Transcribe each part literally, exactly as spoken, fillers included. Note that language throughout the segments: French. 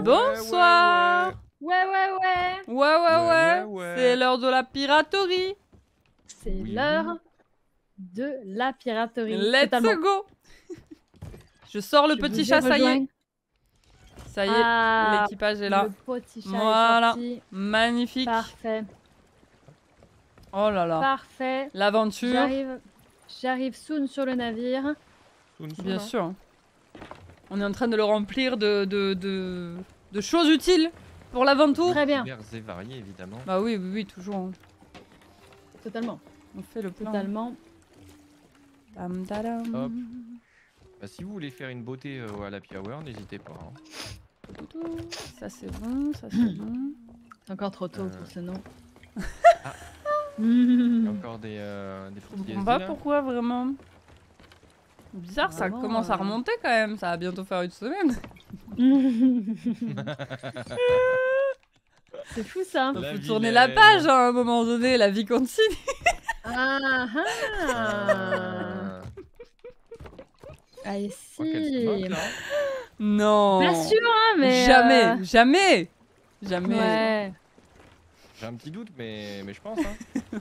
Bonsoir. Ouais, ouais, ouais. Ouais, ouais, ouais. Ouais, ouais, ouais. C'est l'heure de la piraterie. C'est Oui. l'heure de la piraterie. Let's Totalement. go. Je sors le Je petit vous chat, ai ça y est. rejoint. Ça y est, Ah, l'équipage est là. Le petit chat Voilà. est sorti. Magnifique. Parfait. Oh là là. Parfait. L'aventure. J'arrive. J'arrive soon sur le navire. Soun, soun, Bien hein. sûr. On est en train de le remplir de, de, de, de choses utiles pour l'aventure. Très bien. Divers et variés, évidemment. Bah oui, oui, oui, toujours. hein. Totalement. On fait le plein. Totalement. Tam, tadam. Hop. Bah, si vous voulez faire une beauté euh, à l'Happy Hour, n'hésitez pas. hein. Toutou. Ça c'est bon, ça c'est bon. C'est encore trop tôt Euh. pour ce nom. Ah. Mmh. Il y a encore des, euh, des Je petits comprends D S D, pas là. pourquoi vraiment. Bizarre, ça Vraiment, commence à euh. remonter quand même. Ça va bientôt faire une semaine. C'est fou ça. Faut La tourner la vilaine. page hein, à un moment donné, la vie continue. Ah ah. Euh, Ah, je crois qu'elle se moque, si. là. Non. Bien sûr, hein, mais. Jamais, euh, jamais, jamais. Ouais. J'ai un petit doute, mais, mais je pense. Hein.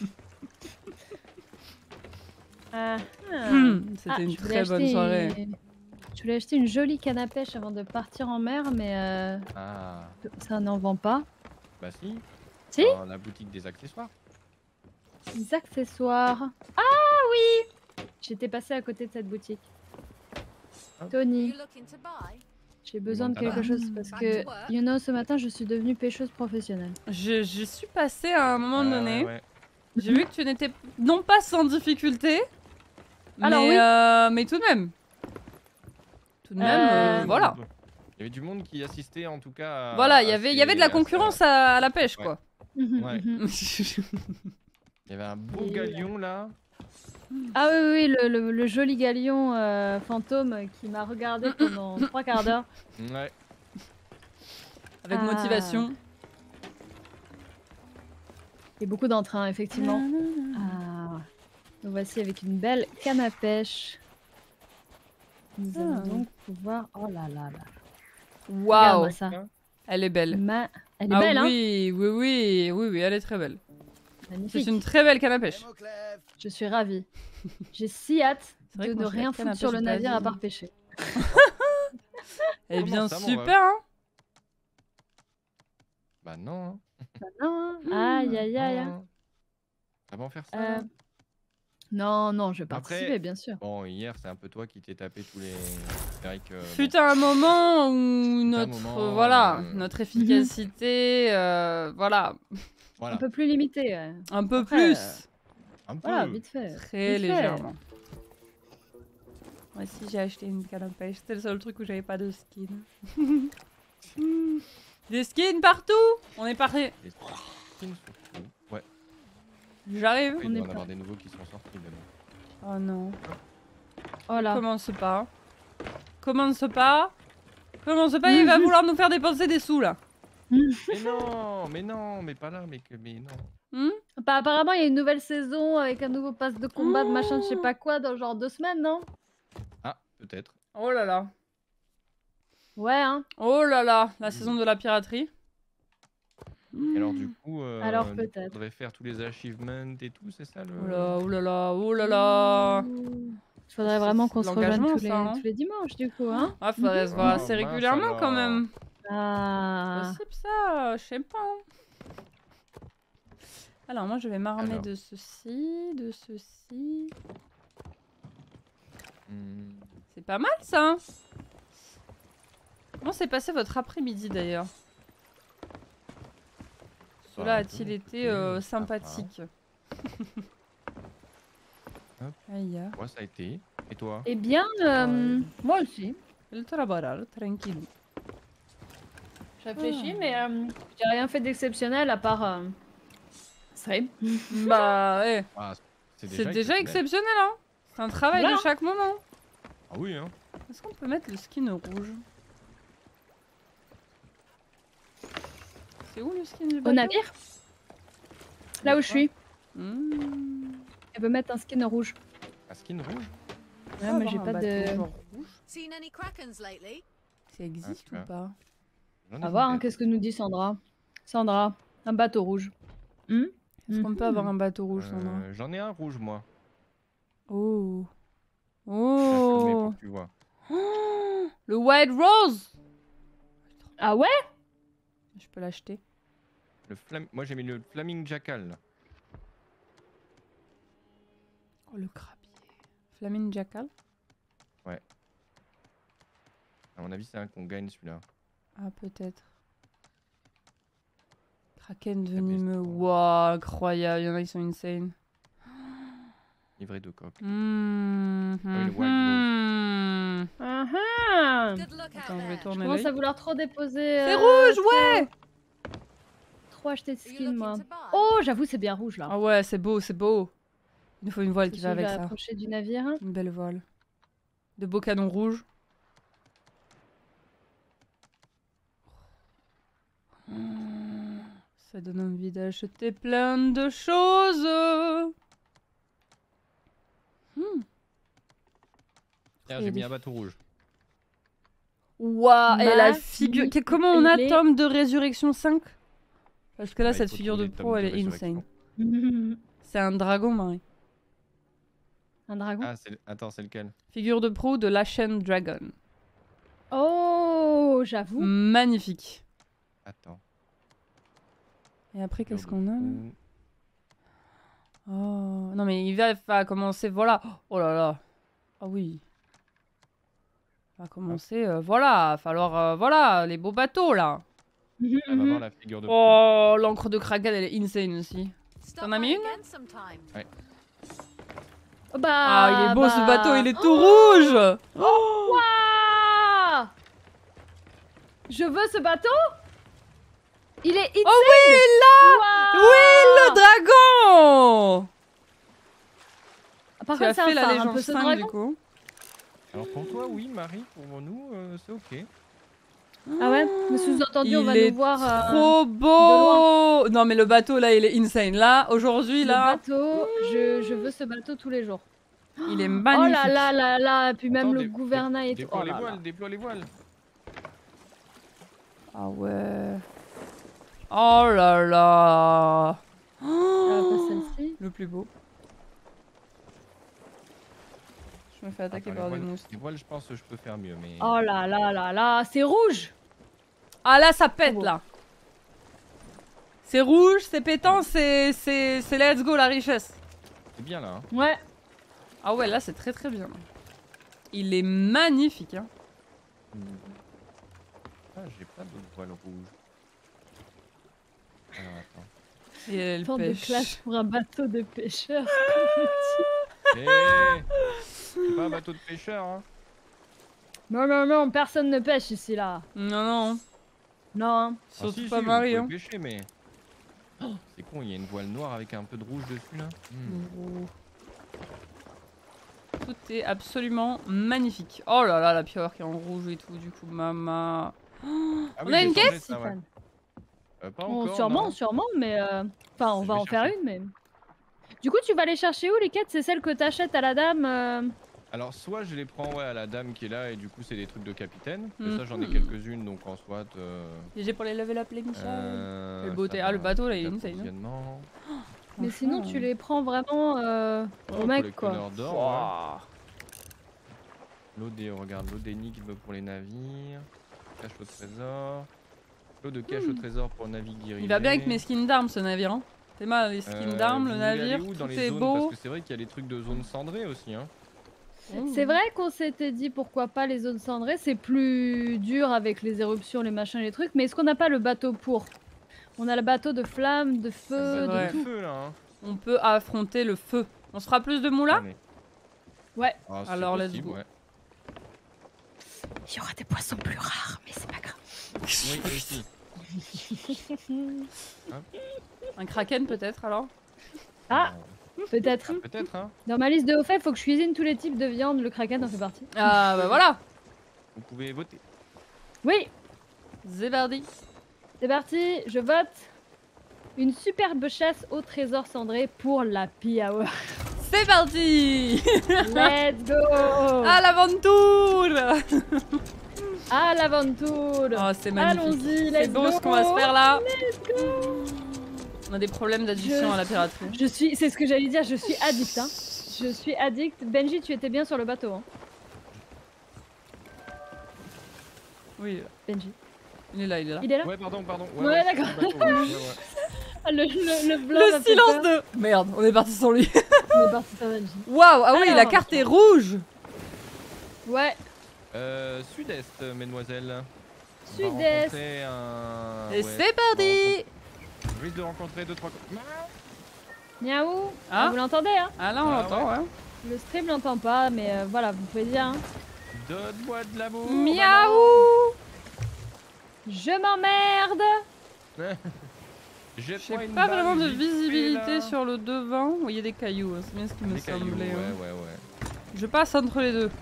Ah, ah. Hmm, C'était Ah, une je voulais très bonne acheter- soirée. Je voulais acheter une jolie canne à pêche avant de partir en mer, mais euh, Ah, ça n'en vend pas. bah si. Si Dans la boutique des accessoires. Des accessoires. Ah oui. J'étais passée à côté de cette boutique. Hop. Tony, You looking to buy? j'ai besoin de Demande quelque ta chose parce que, you know, ce matin, je suis devenue pêcheuse professionnelle. Je, je suis passée à un moment Ah, donné. ouais. J'ai vu que tu n'étais non pas sans difficulté, Alors mais, oui. euh, mais tout de même. Tout de même, euh, Euh, voilà. Il y avait du monde qui assistait en tout cas. à- Voilà, il y à avait, il y ces- avait de la à ces- concurrence à, à la pêche, Ouais. quoi. Mhm, Ouais. mhm. Il y avait un beau Et- galion là. Ah oui, oui, oui, le, le- le joli galion euh, fantôme qui m'a regardé pendant trois quarts d'heure. Ouais. Avec Ah. motivation. Et beaucoup d'entrain, effectivement. Ah, nous voici avec une belle canne à pêche. Nous allons Ah. donc pouvoir. Oh là là là. Waouh, Regarde-moi ça. elle est belle. Ma- Elle est ah belle, hein. oui, oui, oui, oui, oui, elle est très belle. C'est Magnifique. une très belle canne à pêche. Je suis ravie. J'ai si hâte C'est vrai de que ne moi, je suis rien la canne à foutre sur pêche le navire à basique. part pêcher. Eh Comment bien, ça, mon super, hein. Bah non. Ah non, hein. Aïe aïe aïe. Non. Ça va en faire ça. Euh, là Non, non, je vais Après- participer, bien sûr. Bon, hier c'est un peu toi qui t'es tapé tous les. C'est vrai que. bon. Fut un moment où notre, moment, euh, voilà, euh, notre efficacité, euh, voilà, Voilà. Un peu plus limité. ouais. un peu Après, plus, euh, Un peu. Voilà, vite fait. très vite fait. légèrement. Moi aussi, j'ai acheté une canne à pêche. C'était le seul truc où j'avais pas de skin. Des skins partout. On est parti. Les skins surtout. Ouais. J'arrive. Il On doit est en pas- avoir des nouveaux qui sont sortis. Mais bon. Oh non. Oh là. Commence pas. Commence pas. Commence pas. Il va vouloir nous faire dépenser des sous là. Mais non, mais non, mais pas là, mais que, mais non. Hmm Bah, apparemment, il y a une nouvelle saison avec un nouveau pass de combat, de machin, je sais pas quoi, dans genre deux semaines, non? Ah, peut-être. Oh là là. Ouais, hein. Oh là là. La saison de la piraterie. Et alors du coup, euh, Alors, du coup, peut-être. faudrait faire tous les achievements et tout, c'est ça le. Oh là, oh là là, oh là là. Il faudrait C'est- vraiment c'est qu'on de se rejoigne l'engagement, tous les, ça, hein. tous les dimanches, du coup, hein. Ah, faudrait se voir Oh, assez mince régulièrement quand alors. même. Ah. Possible ça, je sais pas. hein. Alors moi je vais m'armer Alors. de ceci, de ceci. Hmm. C'est pas mal ça. Comment s'est passé votre après-midi d'ailleurs? Cela Bah, a-t-il bon, été écoutez, euh, ça va. sympathique? Hop. Aïe. Ouais, ça a été. Et toi? Eh bien, euh, Ouais. moi aussi. Il trabalhar, tranquille. Je réfléchis, Ah. mais euh, j'ai rien fait d'exceptionnel à part. Euh... stream. Bah ouais, Ah, c'est c'est déjà, déjà exceptionnel hein. C'est un travail Voilà. de chaque moment. Ah oui, hein. Est-ce qu'on peut mettre le skin rouge? C'est où le skin du Au bateau? navire Là où je suis. Hmm. Elle veut mettre un skin rouge. Un skin rouge? Ouais, On va mais j'ai avoir pas un bateau de. genre rouge. Seen any krakens lately? Ça existe tu ou vois. pas? J'en ai À vu voir, hein, peut-être. qu'est-ce que nous dit Sandra. Sandra, un bateau rouge. Hmm Est-ce qu'on peut avoir un bateau rouge, Euh, Sandra? J'en ai un rouge, moi. Oh. Je vais filmer pour Oh. que tu vois. Oh, le White Rose. Ah ouais? Je peux l'acheter. Le flam... Moi, j'ai mis le Flaming Jackal. Là. Oh, le crabier. Flaming Jackal. À mon avis, c'est un qu'on gagne celui-là. Ah, peut-être. Kraken La venimeux. bestie. Waouh, incroyable. Il y en a qui sont insane. Livré de coque. Mmh, oui, le Wild mmh. Ah ah. Good luck out Attends, je vais there. Je tourner commence l'œil. à vouloir trop déposer. C'est euh, rouge, trop- ouais. Trop acheter de Are you skins, moi. looking to buy? Oh, j'avoue, c'est bien rouge là. Ah ouais, c'est beau, c'est beau. Il nous faut une voile qui Si va je avec vais ça. approcher du navire. Une belle voile. De beaux canons rouges. Mmh, ça donne envie d'acheter plein de choses. Mmh. Tiens, Il y j'ai a mis des- un bateau rouge. Waouh, et la Ma figure. fille, Comment on a elle est- tome de résurrection cinq? Parce que là, Bah, il cette faut figure de trouver le pro, tome elle de est résurrection. insane. C'est un dragon, Marie. Un dragon. Ah, c'est... Attends, c'est lequel? Figure de pro de la chaîne Dragon. Oh, j'avoue. Magnifique. Attends. Et après, qu'est-ce Figure qu'on de a là? proue. Oh, non mais il va, va commencer, voilà. Oh là là. Ah oui. Il va commencer, euh, voilà. Falloir, euh, voilà, les beaux bateaux là. Mhm, Ah, va mhm. voir la figure de proue. Oh, l'encre de Kraken, elle est insane aussi. Stop T'en as mis by une, again sometime. Oh, bah, Ah, il est beau ce bah. bateau, il est tout rouge. Waouh. Je veux ce bateau. Il est insane. Oh oui, là. Waouh. Oui, le dragon. Par Tu as contre, c'est fait un la phare, un légende peu ce cinq dragon. du coup. Alors pour toi, oui, Marie, pour nous, euh, c'est ok. Ah ouais. Mais sous-entendu, on Il va est nous voir. euh, trop beau. Non mais le bateau là, il est insane. Là, aujourd'hui, Le là, bateau. Je, je veux ce bateau tous les jours. il est Oh magnifique. là là là là. Puis même Attends, le dé- gouvernail et dé- tout. Déploie Oh les là là. voiles, déploie les voiles. Ah ouais. Oh là là. Ah, Oh, pas celle-ci. le plus beau. Je me fais attaquer Attends, par les des voiles, monstres. les voiles, je pense que je peux faire mieux, mais... Oh là là là là. C'est rouge. Ah là, ça pète beau. là. C'est rouge, c'est pétant, c'est c'est c'est let's go la richesse. C'est bien là, hein. Ouais. Ah ouais, là c'est très très bien. Il est magnifique. Hein. Ah, j'ai pas d'autres voiles rouges. Alors attends. Et elle Temps de pêche. classe pour un bateau de pêcheur. Hé C'est pas un bateau de pêcheur, hein. Non, non, non, personne ne pêche ici là. Non non, Non. hein. Ah, surtout si, pas si, Marie. vous Hein. pouvez pêcher, mais... Oh, c'est con, il y a une voile noire avec un peu de rouge dessus, là. Hmm. Tout est absolument magnifique. Oh là là, la pierre qui est en rouge et tout, du coup, maman. Ah On oui, a j'ai une changé caisse ça, ouais. Stéphane. Euh, Pas On- encore, sûrement, non. sûrement, mais. euh, Enfin, on Je va vais en faire chercher. une, mais. Du coup, tu vas les chercher où les quêtes? C'est celles que t'achètes à la dame euh, Alors, soit je les prends ouais, à la dame qui est là, et du coup, c'est des trucs de capitaine. Mais ça, j'en ai Mhm. quelques-unes, donc en soit... Euh... Et j'ai pour les lever la plaie, Michel. euh, Quelle beauté. ça Ah, le va, bateau, là, truc il est insane, hein. d'approvisionnement. Mais sinon, tu les prends vraiment euh, Oh, au mec, quoi. collectionneur d'or, ouais. Ouah. L'eau des... Regarde, l'eau d'énigme pour les navires. Cache au trésor. L'eau de cache au trésor pour navire dirigé. Il va bien avec mes skins d'armes, ce navire. Hein. C'est mal, les skins Euh, d'armes, vous le voulez aller navire, où dans tout les est zones beau. Parce que c'est vrai qu'il y a les trucs de zone cendrée aussi, hein. C'est vrai qu'on s'était dit pourquoi pas les zones cendrées, c'est plus dur avec les éruptions, les machins, les trucs, mais est-ce qu'on n'a pas le bateau pour? On a le bateau de flamme, de feu, C'est de vrai. tout. Feu, là, hein. On peut affronter le feu. On se fera plus de moula? Allez. Ouais. Ah, c'est Alors, let's possible, go. ouais. Il y aura des poissons plus rares, mais c'est pas grave. Oui, aussi. Un kraken peut-être alors? Ah, Euh, peut-être. Peut-être, hein. Dans ma liste de hauts faits, faut que je cuisine tous les types de viande, le kraken en fait partie. Ah bah voilà. Vous pouvez voter. Oui, Zébardi. c'est parti, je vote. Une superbe chasse au trésor cendré pour la Happy Hour. C'est parti. Let's go. À l'aventure. À l'aventure. Oh, c'est magnifique. Allons-y, C'est let's beau go. ce qu'on va se faire là. Let's go. On a des problèmes d'addiction Je- à la piraterie. Je suis, c'est ce que j'allais dire, je suis addict. Hein. Je suis addict. Benji, tu étais bien sur le bateau. Hein. Oui, Benji. il est là, il est là. Il est là. Ouais, pardon, pardon. Ouais, je suis d'accord. sur le bateau, ouais, ouais, ouais. Ah, le, le, le blanc Le m'a fait silence peur. de... Merde, on est parti sans lui. On est parti sur Benji. Waouh, ah oui, Alors. la carte est rouge. Ouais. Euh, sud-est, mesdemoiselles. On va Sud-est. rencontrer un... Et ouais, c'est parti. Je risque de rencontrer deux trois. Miaou. Ah. Vous l'entendez, hein? Ah là, on Ah l'entend, ouais. Le stream l'entend pas, mais euh, voilà, vous pouvez dire. Hein. Donne-moi de l'amour. Miaou. Je m'emmerde. J'ai J'ai pas vraiment de visibilité sur le devant. Oui, il y a des cailloux, hein, c'est bien ce qui me les cailloux. semblait. Ouais, hein. ouais, ouais. Je passe entre les deux.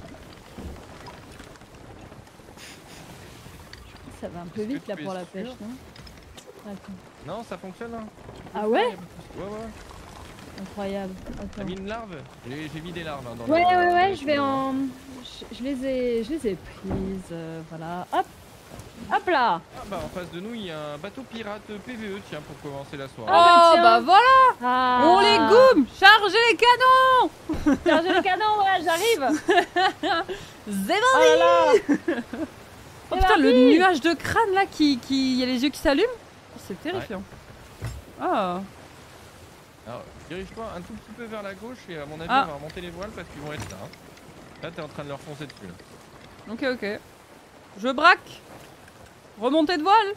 Ça va un peu Est-ce que vite là tu pour es la pêche, sûr non? Attends. Non, ça fonctionne. Hein. Ah ouais? Ouais, ouais. Incroyable. T'as Attends. mis une larve? J'ai j'ai mis des larves hein, dans Ouais, le- ouais, dans ouais, le- je vais en. Je, je les ai, je les ai prises. euh, voilà. Hop. Hop là. Ah bah en face de nous il y a un bateau pirate P V E tiens pour commencer la soirée. Ah, Oh, bah, bah tiens. voilà. Ah. On les goume. Chargez les canons. Chargez les canons, ouais, j'arrive. C'est Oh là là. Oh C'est putain, le parti. nuage de crâne là qui. qui... Il y a les yeux qui s'allument. Oh, c'est terrifiant. Ah. Alors dirige-toi un tout petit peu vers la gauche et à mon avis Ah. on va remonter les voiles parce qu'ils vont être là. hein. Là t'es en train de leur foncer dessus là. Ok, ok. Je braque. Remontée de voile.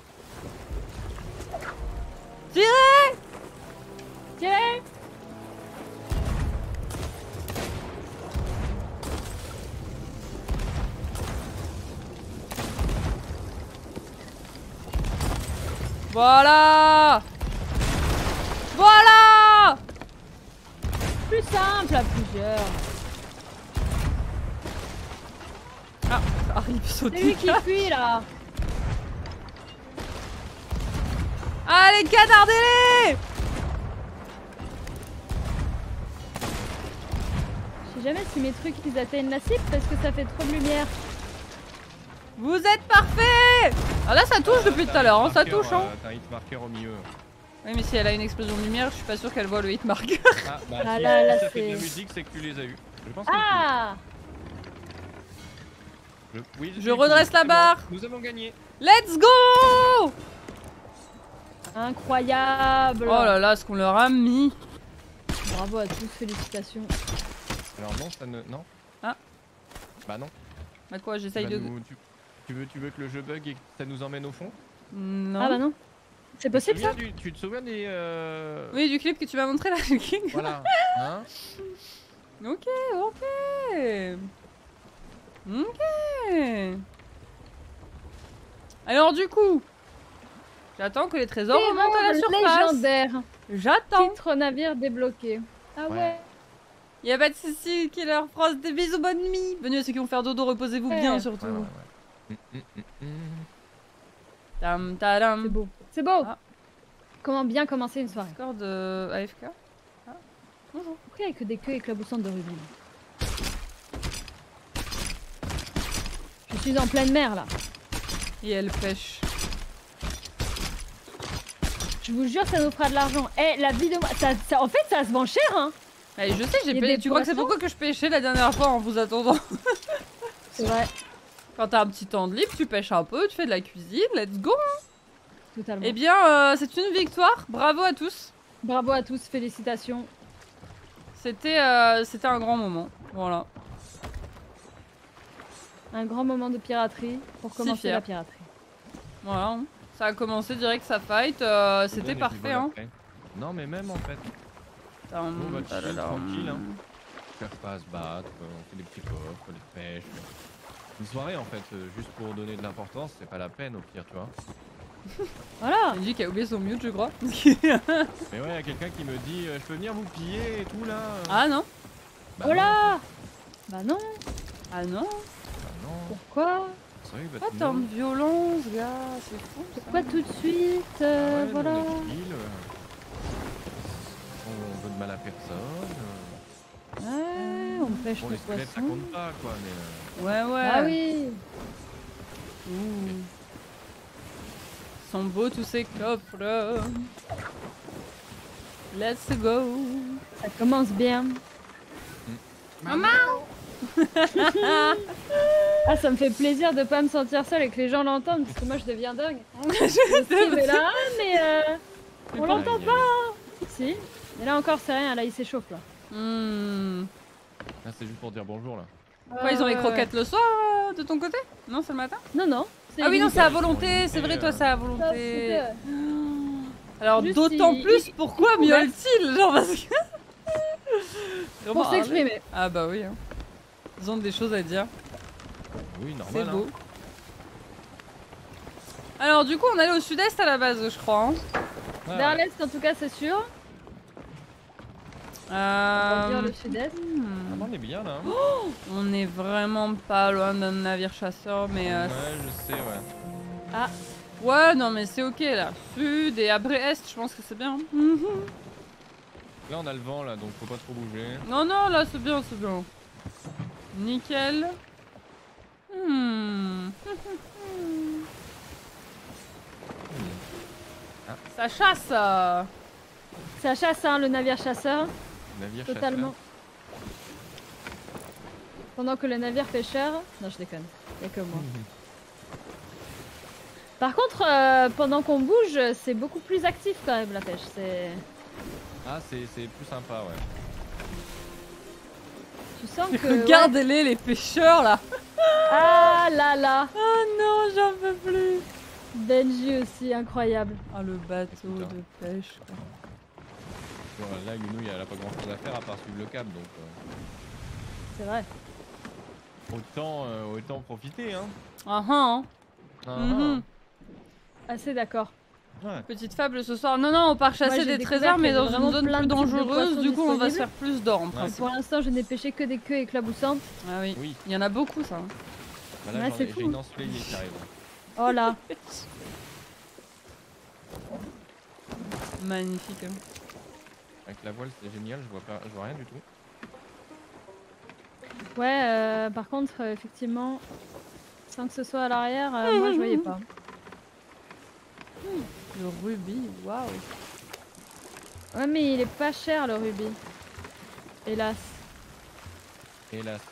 Tirez. Tirez. Voilà. Voilà. Plus simple à plusieurs. Ah, ça arrive C'est sauter. lui qui fuit là. Allez, canardez-les. Je sais jamais si mes trucs ils atteignent la cible parce que ça fait trop de lumière. Vous êtes parfaits. Ah là, ça touche depuis tout à l'heure, hein, ça Marqueur, touche. Hein. euh, T'as un hit marqueur au milieu. Oui, mais si elle a une explosion de lumière, je suis pas sûre qu'elle voit le hit marker. Ah bah Ah si, là, là, si ça fait de la c'est- musique c'est que tu les as eu. Je pense que Ah. je... Oui, Je suis redresse cool, la c'est bon, barre. Nous avons gagné. Let's go. Incroyable. Oh là là, ce qu'on leur a mis. Bravo à tous, félicitations. Alors non ça ne... Non. Ah. Bah non. Bah quoi, Tu, j'essaye vas de... nous- tu... tu veux, tu veux que le jeu bug et que ça nous emmène au fond? Non. Ah bah non. C'est Tu te possible ça? souviens du- Tu te souviens des... euh, Oui, du clip que tu m'as montré là, le king. Voilà. Hein? Ok, ok. Ok. Alors du coup, j'attends que les trésors remontent à la surface. Légendaire. J'attends. Titre navire débloqué. Ah ouais. Ouais. Y a pas de soucis, Killer Frost, des bisous, bonne nuit. Bienvenue à ceux qui vont faire dodo, reposez-vous Ouais. bien surtout. Ouais, ouais, ouais. Mm, mm, mm, mm. Tam tadam. C'est beau. C'est beau. Ah. Comment bien commencer une soirée. Score de A F K. Ah. Bonjour. Pourquoi il n'y a que des queues éclaboussantes de rubis? Je suis en pleine mer là. Et elle pêche. Je vous jure, ça nous fera de l'argent. Eh, la vie de moi. Ça, ça- en fait, ça se vend cher, hein. Allez, je sais, j'ai Il y a payé. des Tu crois que c'est poissons pourquoi que je pêchais la dernière fois en vous attendant? C'est vrai. Quand t'as un petit temps de libre, tu pêches un peu, tu fais de la cuisine, let's go. Totalement. Eh bien, euh, c'est une victoire. Bravo à tous. Bravo à tous, félicitations. C'était euh, c'était un grand moment. Voilà. Un grand moment de piraterie pour Si commencer fier. la piraterie. Voilà. hein. Ça a commencé direct sa fight. euh, C'est C'était bon, les parfait. rigoles Hein. après. Non mais même en fait. Tam, Bon, bah, chill, tadadam. tranquille, hein. On cherche pas à se battre, euh, on fait des petits coffres, des pêches. Une soirée en fait, euh, juste pour donner de l'importance, c'est pas la peine au pire, tu vois. Voilà. Il dit qu'il a oublié son mute, je crois. Mais ouais, y a quelqu'un qui me dit euh, je peux venir vous piller et tout là. Ah non. Bah Oh non. là. Bah non. Ah non. Bah non. Pourquoi? C'est vrai, bah Pas tu tant non. de violence, gars. C'est fou. ça. Pourquoi tout de suite Ah euh, ouais, Voilà. nous, on est tranquille, euh, On veut de mal à personne. euh, Ouais, on pêche Bon, le les squelettes ça poisson. compte pas quoi, mais. euh, Ouais, ouais. Ah oui. Ouh. Ils sont beaux tous ces coffres. Let's go. Ça commence bien. Maman. Ah, ça me fait plaisir de pas me sentir seule et que les gens l'entendent parce que moi je deviens dingue. Je Si, mais là, mais euh, on l'entend Aïe, pas. aïe. Si. Mais là encore, c'est rien. Là, il s'échauffe là. Hmm. Ah, c'est juste pour dire bonjour là. Quoi, ils ont les Euh, croquettes le soir euh, de ton côté? Non, c'est le matin? Non, non. Ah oui, non, limité. c'est à volonté, c'est vrai, toi, c'est à Ça, volonté. c'était, euh, Alors, Juste, d'autant il- plus, il- pourquoi il- miaulent-ils? Genre, parce que. Vraiment, Pour s'exprimer. Ah, bah oui. Hein. Ils ont des choses à dire. Oui, C'est normal. beau. Alors, du coup, on allait au sud-est à la base, je crois. Hein. Hein. Ah, Vers ouais. l'est, en tout cas, c'est sûr. On va Euh... dire le sud-est. hmm. Ah, on est bien là. hein. On est vraiment pas loin d'un navire chasseur, mais. euh, Ouais, je sais, ouais. Ah, Ouais, non, mais c'est ok là. Sud et après est, je pense que c'est bien. Mhm. Là, on a le vent là, donc faut pas trop bouger. Non, non, là c'est bien, c'est bien. Nickel. Hmm. Ah. Ça chasse. euh. ça chasse, hein, le navire chasseur. Navire Totalement. Pendant que le navire pêcheur. Non, je déconne. Y'a que moi. chasseur. Par contre, euh, pendant qu'on bouge, c'est beaucoup plus actif quand même la pêche. C'est. Ah, c'est c'est plus sympa, ouais. Tu sens que. ouais. Regardez-les, les pêcheurs là. Ah là là. Oh non, j'en peux plus. Benji aussi, incroyable. Ah, le bateau Putain. de pêche. Quoi. Bon, là, Yunou, elle a pas grand chose à faire à part suivre le cap, donc C'est vrai. euh, autant, euh, autant profiter, hein. Ah ah. Ah, Mhm. Assez d'accord. ah. Ouais. Petite fable ce soir. Non, non, on part chasser Moi, j'ai des découvert trésors, qu'il y mais avait dans une vraiment zone plein plus de types de dangereuse. poissons Du coup, on va se disponibles. faire plus d'or en Ouais. principe. Pour l'instant, je n'ai pêché que des queues éclaboussantes. Ah oui. Oui, Il y en a beaucoup, ça. hein. bah là, Ouais, j'en c'est ai- j'ai fou. une ensoleillée qui arrive. Oh là. Magnifique. hein. Avec la voile, c'est génial, je vois, pas, je vois rien du tout. Ouais, euh, par contre, euh, effectivement, sans que ce soit à l'arrière, euh, moi je voyais pas. Le rubis, waouh. Ouais, mais il est pas cher le rubis. Hélas. Hélas.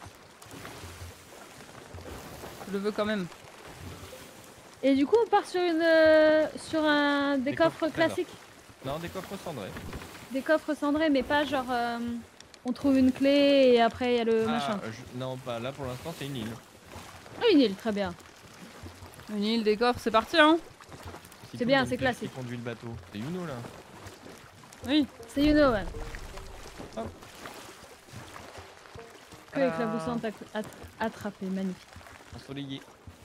Je le veux quand même. Et du coup, on part sur une, euh, sur un des, Des coffres coffres classiques, Non, des coffres cendrés. des coffres cendrés, mais pas genre euh, on trouve une clé et après il y a le Ah, machin. euh, je- non, pas là pour l'instant, c'est une île. Ah, une île, très bien. Une île, des coffres, c'est parti, hein. Si C'est tout bien, le monde c'est sait classique. Qui conduit le bateau? C'est Yuno là. Oui. C'est you know, ouais. Hop. Que Ah. éclaboussante à at attrapé, magnifique. Ensoleillé.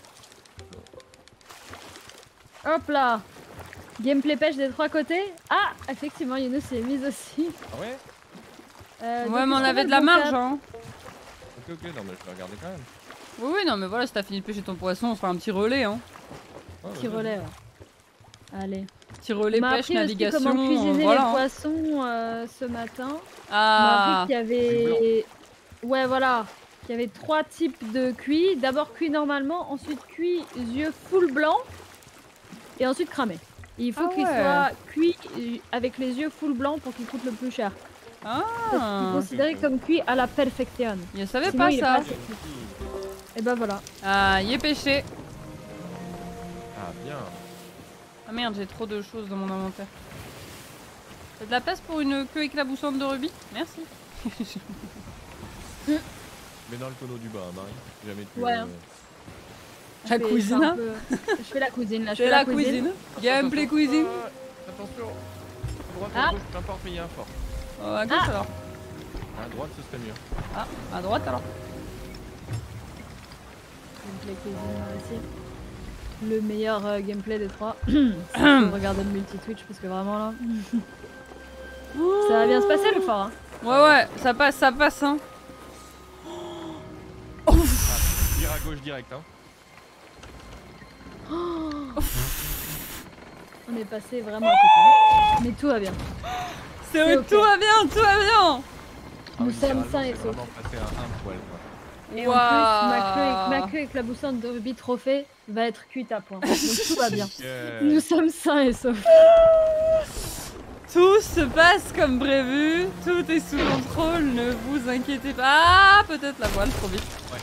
Hop là. Gameplay pêche des trois côtés. Ah, effectivement, Youno s'y est mise aussi. Ah ouais? Euh, donc, Ouais, mais est-ce on qu'on avait a de le la bon marge, cap hein. Ok, ok, non, mais je vais regarder quand même. Oui, oui, non, mais voilà, si t'as fini de pêcher ton poisson, on fera un petit relais, hein. Ouais, Petit vas-y. relais, ouais. Allez. Petit relais On m'a pêche, appris aussi navigation. comment cuisiner voilà, les hein. poissons euh, ce matin. On m'a Ah. appris qu'il y avait... Ouais, voilà. Qu'il y avait trois types de cuits. D'abord cuit normalement, ensuite cuit yeux full blanc et ensuite cramé. Et il faut Ah qu'il ouais. soit cuit euh, avec les yeux full blanc pour qu'il coûte le plus cher. Parce qu'il est Ah. considéré comme cuit à la perfection. Je savais Sinon, pas il est ça. pas assez cuit. Et ben voilà. Ah, y est pêché. Ah, bien. Ah merde, j'ai trop de choses dans mon inventaire. T'as de la place pour une queue éclaboussante de rubis? Merci. Mais dans le tonneau du bas, hein, Marie. Si jamais tu Ouais. veux- La Je fais- cuisine, je fais un hein. peu- Je fais la cuisine là. Je C'est fais la cuisine. Gameplay Attention, cuisine. euh, Attention. À droite, Ah. à gauche, peu importe, mais il y a un fort. Oh, à gauche Ah. alors. À droite, ce serait mieux. Ah, à droite alors. Gameplay cuisine aussi. Le meilleur euh, gameplay des trois. Si faut regarder le multi-twitch parce que vraiment là. Ça va bien se passer le fort. Hein. Ouais, ouais, ça passe, ça passe, hein. Vire à gauche direct, hein. On est passé vraiment à côté. Mais tout va bien. C'est C'est ok, ok. tout va bien, tout va bien. Nous oui, sommes littéralement, sains et c'est saufs. vraiment passé à un poil, quoi. Et Waouh. en plus, ma queue, ma la queue éclaboussante de Ruby Trophée va être cuite à point. Donc tout va bien. Euh, Nous sommes sains et saufs. Tout se passe comme prévu, tout est sous contrôle, ne vous inquiétez pas. Ah, peut-être la voile trop vite. Ouais.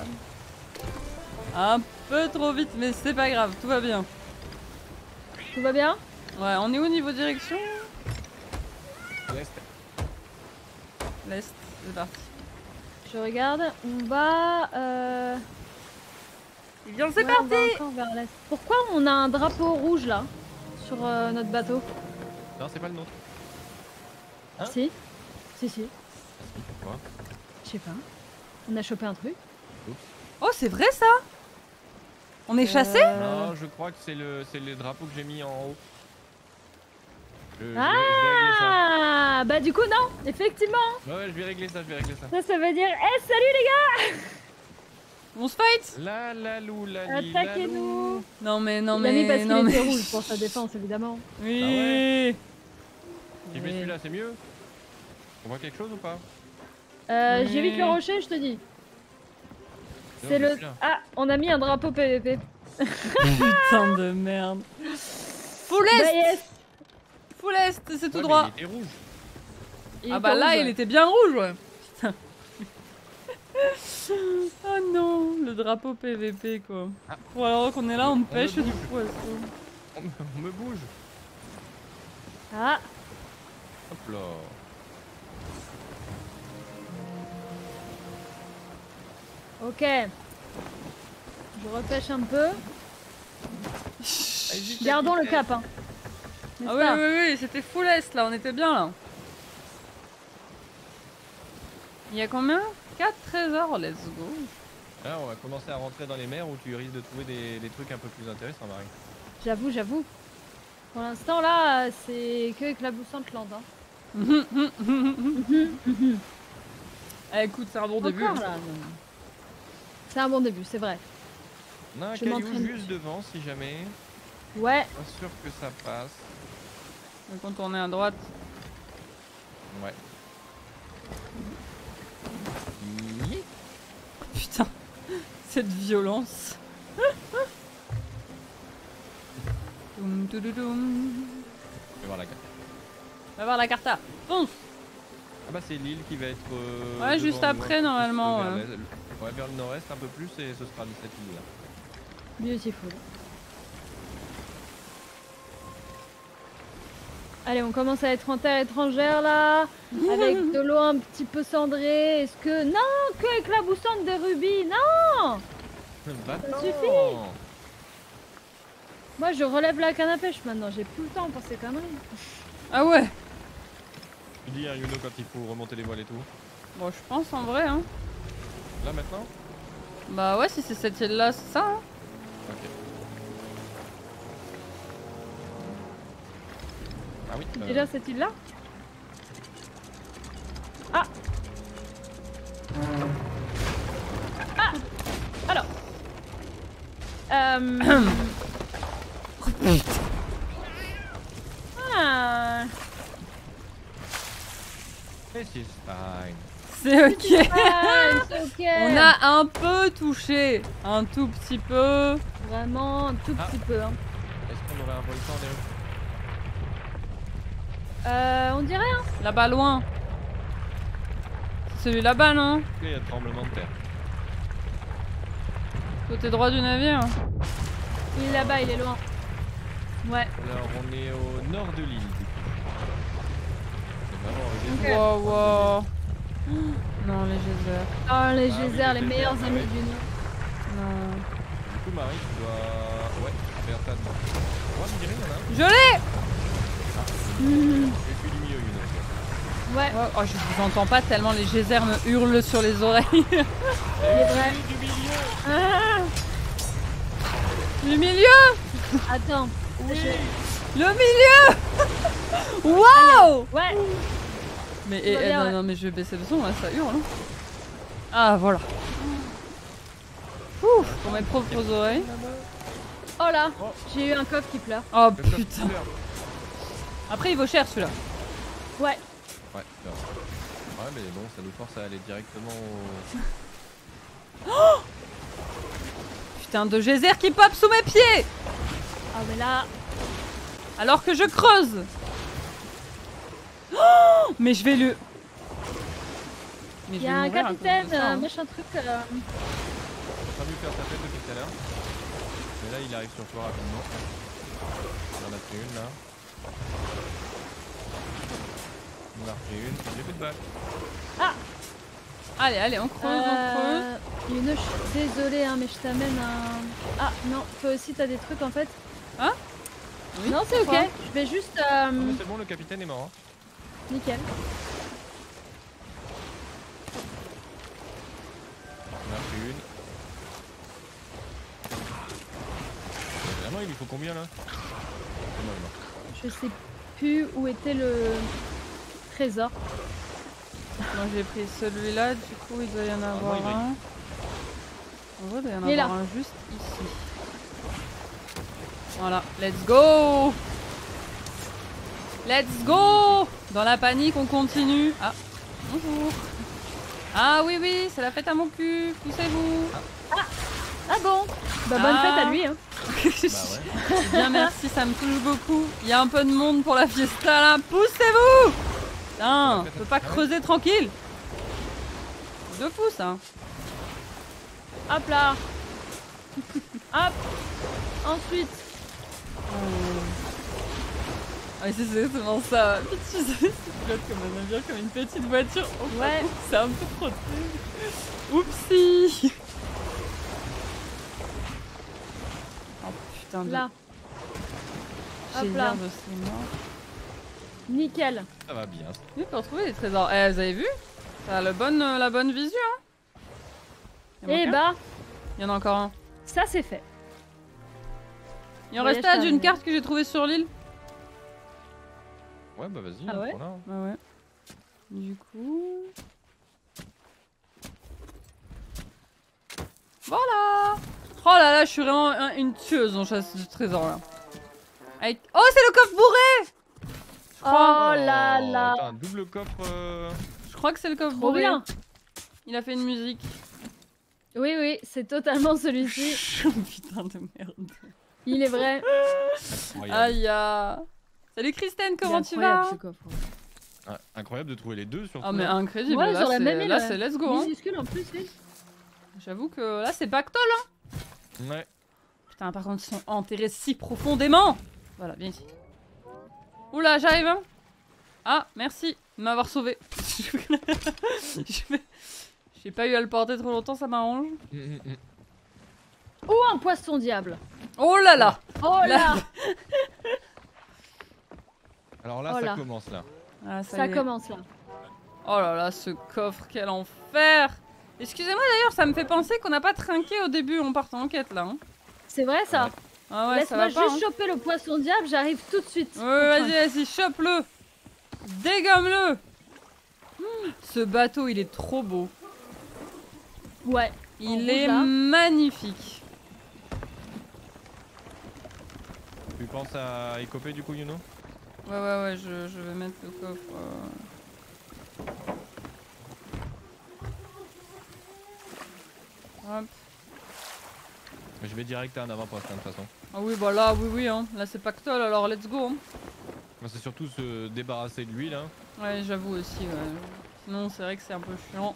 Euh, un peu trop vite, mais c'est pas grave, tout va bien. Tout va bien? Ouais, on est où niveau direction? l'est. L'est, c'est parti. Je regarde, on va... Euh... Bien, c'est ouais, on va parti. encore vers l'est. Pourquoi on a un drapeau rouge là sur euh, notre bateau? Non, c'est pas le nôtre. Hein? Si. Si, si. Pourquoi? Je sais pas. On a chopé un truc. Oh, c'est vrai ça? On est chassés? Euh, Non, je crois que c'est le, c'est le drapeau que j'ai mis en haut. Je, je vais, je vais régler ça. Ah bah du coup non, effectivement. Ouais, ouais, je vais régler ça, je vais régler ça. Ça, ça veut dire, eh salut les gars. On se fight? La la lou, la li, la Attaquez-nous. lou. Non mais non Il a mis mais parce non qu'il était mais. rouge pour sa défense évidemment. Oui. Ah ouais. J'ai fait Oui. celui-là, c'est mieux? On voit quelque chose ou pas? Euh, Oui. J'évite le rocher, je te dis. Non, C'est mais le... celui-là. Ah, on a mis un drapeau P V P. Putain de merde. Full Bah est. yes. Full est, c'est Ouais, tout mais droit. il était rouge. Il Ah était bah là, rouge, il ouais. était bien rouge, ouais. Putain. Oh non, le drapeau P V P quoi. Ah. Ou alors qu'on est là, on me pêche du bouge. poisson. On me, on me bouge. Ah, Hop là. ok. Je repêche un peu. Allez, vite, Gardons vite, le vite. cap, hein. N'est-ce Ah oui, pas? oui, oui, c'était full est là, on était bien là. Il y a combien? quatre trésors, let's go. Là, on va commencer à rentrer dans les mers où tu risques de trouver des, des trucs un peu plus intéressants, Marie. J'avoue, j'avoue. Pour l'instant là, c'est que éclaboussante land. Hein. Eh, écoute, c'est un bon début. Encore là. C'est un bon début, c'est vrai. On a un Je caillou m'entraîne juste devant si jamais. Ouais. Pas sûr que ça passe. On va contourner à droite. Ouais. Putain, cette violence. Toum, toudoudou. Je vais voir la carte. Va voir la carta. Fonce. Ah bah c'est l'île qui va être. euh, Ouais, devant juste nous, un après, peu plus, normalement, euh, vers ouais. l'est. Ouais, vers le nord-est un peu plus et ce sera cette île là. Beautiful. Allez, on commence à être en terre étrangère là, avec de l'eau un petit peu cendrée. Est-ce que... Non, que éclaboussante de rubis, non. Va-t'en. suffit. Moi je relève la canne à pêche maintenant, j'ai plus le temps pour ces conneries. Ah ouais. Tu dis à Yuno quand il faut remonter les voiles et tout. Bon, je pense en vrai, hein. Là maintenant? Bah ouais, si c'est cette île là, c'est ça, hein. Ok. Ah oui. euh, Déjà cette île là. Ah. Ah. Alors. Euh... ah. This is fine. C'est ok. Ah, c'est ok. On a un peu touché. Un tout petit peu. Vraiment un tout Ah. petit peu. Hein. Est-ce qu'on aurait un volcan des rues? Euh, on dirait hein. Là-bas, loin. C'est celui là-bas, non? Il y a tremblement de terre. Côté droit du navire. Il est là-bas, il est loin. Ouais. Alors on est au nord de l'île du coup. C'est vraiment Ok. original. Wow, wow. Non, les geysers. Oh les Ah oui, geysers, les les meilleurs geysers, amis ouais. du nom. Non. Du coup Marie tu dois... Ouais, faire ça devant. Moi je dirais il y en a un. Je l'ai. Mhm. Je suis du milieu Yuno. Ouais, Oh, oh, je vous entends pas tellement les geysers me hurlent sur les oreilles. il est vrai. Du milieu. Ah, Du milieu. attends. Oui. Je- Le milieu. Wow. Ouais. Mais Tout eh, va eh, bien, non, ouais. non, mais je vais baisser le son, là, ça hurle. Hein. Ah, voilà. Ouf, pour mes propres oreilles. Oh là, Oh. j'ai eu un coffre qui pleure. Oh Le coffre putain. pleure. Après, il vaut cher celui-là. Ouais. Ouais, pleure. Ouais mais bon ça nous force à aller directement au... putain de geyser qui pop sous mes pieds. Ah mais là... Alors que je creuse. Oh, mais je vais le... Mais Il je y vais a un mourir à cause de capitaine, ça, un hein. machin truc... euh, J'ai pas vu faire sa tête depuis tout à l'heure. Mais là, il arrive sur toi rapidement. Il en a pris une là. Il en a pris une. J'ai plus de balles. Allez, allez, on creuse, on creuse. Euh, Youno, je suis désolée, hein, mais je t'amène un... Ah non, toi aussi t'as des trucs en fait. Hein? Oui, Non, c'est ok, pourquoi je vais juste... euh, Ah, mais c'est bon, le capitaine est mort. Hein. Nickel. Il en a pris une. Vraiment, il lui faut combien là? C'est bon, il est mort. Je sais plus où était le trésor. Moi j'ai pris celui-là, du coup il doit y en avoir il brille. un. En vrai, il doit y en Il est avoir là. un juste ici. Voilà, let's go! Let's go! Dans la panique, on continue. Ah, bonjour. Ah oui, oui, c'est la fête à mon cul, poussez-vous. Ah bon? Bah bonne Ah. fête à lui, hein. Bah ouais. Eh bien, merci, ça me touche beaucoup. Il y a un peu de monde pour la fiesta là, poussez-vous! Putain, on peut pas creuser tranquille. C'est de fou ça. Hop là. Hop. Ensuite. Ah, c'est exactement ça. Tu sais, c'est pilote comme un navire, comme une petite voiture. Oh, Ouais. C'est un peu trop. Oupsie. Oh putain de. Là. Hop J'ai là. l'air de ces morts. Nickel. Ça va bien. Oui, pour trouver les trésors. Eh, vous avez vu? Ça a le bonne, euh, la bonne visu, hein? Il y en Et manque un bah, Il y en a encore un. ça c'est fait. Il en Voyage restait un d'une terminé. carte que j'ai trouvée sur l'île. Ouais, bah vas-y, Ah hein, ouais prends-la, hein. Bah ouais. Du coup... Voilà. Oh là là, je suis vraiment un- une tueuse en chasse de trésors là. Avec... Oh, c'est le coffre bourré. Je Oh crois, là là. T'as un double coffre. euh, je crois que c'est le coffre Trop bourré. bien. Il a fait une musique. Oui, oui, c'est totalement celui-ci. Putain de merde. Il est vrai. Incroyable. Aïe. ah. Salut Christine, comment tu Incroyable, vas? ce coffre. Ah, incroyable de trouver les deux sur Ah mais incroyable, Ouais, là sur la c'est même île, là, ouais. c'est let's go hein. Minuscule en plus, oui. J'avoue que là c'est pactole hein. Ouais. Putain par contre ils sont enterrés si profondément. Voilà, viens ici. Oula, j'arrive hein. Ah, merci de m'avoir sauvé. Je vais- J'ai pas eu à le porter trop longtemps, ça m'arrange. Mm, mm, mm. Ou un poisson diable. Oh là là. Oh là. Alors là, Oh ça là. commence là. Ah, ça Ça y est. commence là. Oh là là, ce coffre, quel enfer. Excusez-moi d'ailleurs, ça me fait penser qu'on n'a pas trinqué au début en partant en quête là. hein. C'est vrai ça. Ouais. Ah ouais, ça Laisse-moi va pas. juste hein. choper le poisson diable, j'arrive tout de suite. Ouais, ouais, vas-y, vas-y, chope-le. Dégomme-le. Hmm, Ce bateau, il est trop beau. Ouais. Il rouge, est là. magnifique. Tu penses à écoper du coup, Yuno? Ouais, ouais, ouais, je, je vais mettre le coffre. euh. Hop. Je vais direct à un avant-poste hein, de toute façon. Ah oui, bah là, oui, oui, hein. Là, c'est pactole, alors let's go. hein. Moi, c'est surtout se débarrasser de lui là. Ouais, j'avoue aussi, ouais. Sinon, c'est vrai que c'est un peu chiant.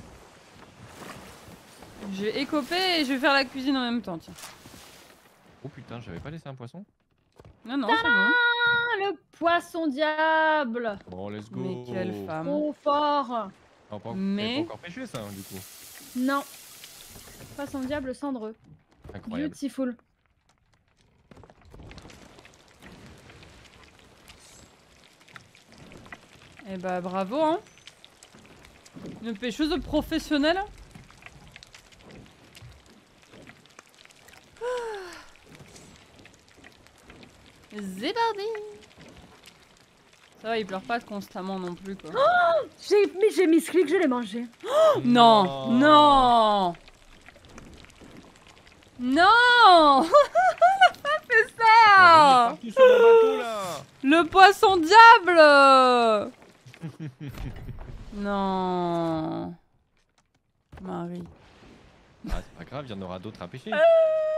Je vais écoper et je vais faire la cuisine en même temps, tiens. Oh putain, j'avais pas laissé un poisson. Non, non, c'est bon. Ah, le poisson diable. Bon, let's go. Mais quelle femme. Trop fort. Ah, on peut Mais- Mais... pas encore pêché ça hein, du coup. Non. Poisson diable cendreux. Incroyable. Beautiful. Eh bah, bravo, hein. Une pêcheuse professionnelle. C'est parti. Ça va, il pleure pas constamment non plus, quoi. J'ai mis, j'ai mis ce clic, je l'ai mangé. Non, non, non. On a pas fait ça. Partout sur mon bateau là. Le poisson diable. Non. Marie. Ah, c'est pas grave, il y en aura d'autres à pêcher.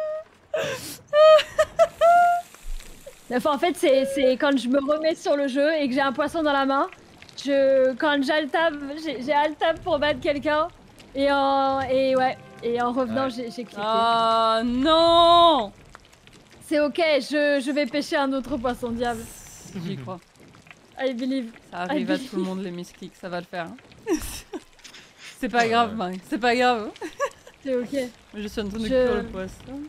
Enfin, en fait, c'est c'est quand je me remets sur le jeu et que j'ai un poisson dans la main. Je, quand j'altab, j'ai j'ai altab pour battre quelqu'un. Et en, et ouais, et en revenant, Ouais. j'ai j'ai cliqué. Ah non. C'est ok, je, je vais pêcher un autre poisson diable. J'y crois. I believe. Ça arrive à believe. tout le monde les misclicks, ça va le faire. hein. C'est pas Ouais. grave, Marie, c'est pas grave. C'est ok. Je suis en train de Je- cuire le poisson.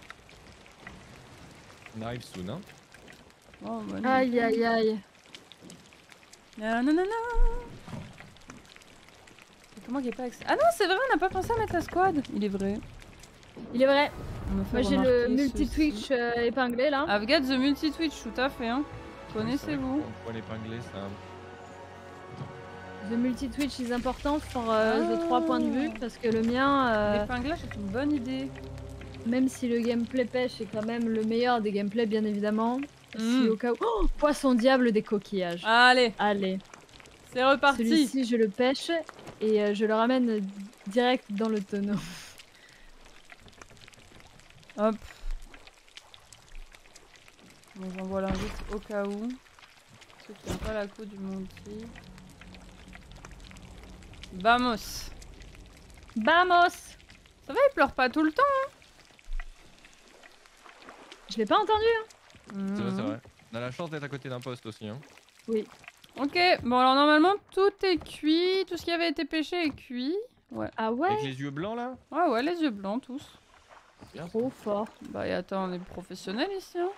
On arrive soon, hein. Oh, bah non. Aïe aïe aïe. Nanana. C'est comment qu'il n'y a pas accès. Ah non, c'est vrai, on n'a pas pensé à mettre la squad. Il est vrai. Il est vrai. On me fait Moi j'ai le remarquer multi-twitch ceci. euh, épinglé là. I've got the multi-twitch, tout à fait. Hein. Connaissez-vous? On pourrait l'épingler, ça. The multi-twitch is important for euh, the Ah. trois points de vue parce que le mien, euh, L'épinglage, c'est une bonne idée. même si le gameplay pêche est quand même le meilleur des gameplays bien évidemment. Si Mm. au cas où... Oh, poisson diable des coquillages. Allez, Allez, c'est reparti. celui-ci je le pêche et euh, je le ramène direct dans le tonneau. Hop. Bon, j'envoie l'invite au cas où. Ceux qui n'ont pas la coupe du multi. Vamos. Vamos. Ça va, il pleure pas tout le temps. Je l'ai pas entendu hein. C'est vrai, c'est Mhm. vrai. On a la chance d'être à côté d'un poste aussi, hein. Oui. Ok, bon alors normalement tout est cuit, tout ce qui avait été pêché est cuit. Ouais, Ah ouais. Avec les yeux blancs, là. ouais, ouais, les yeux blancs tous. Bien. Trop fort. Bah et attends, on est professionnels ici. Hein.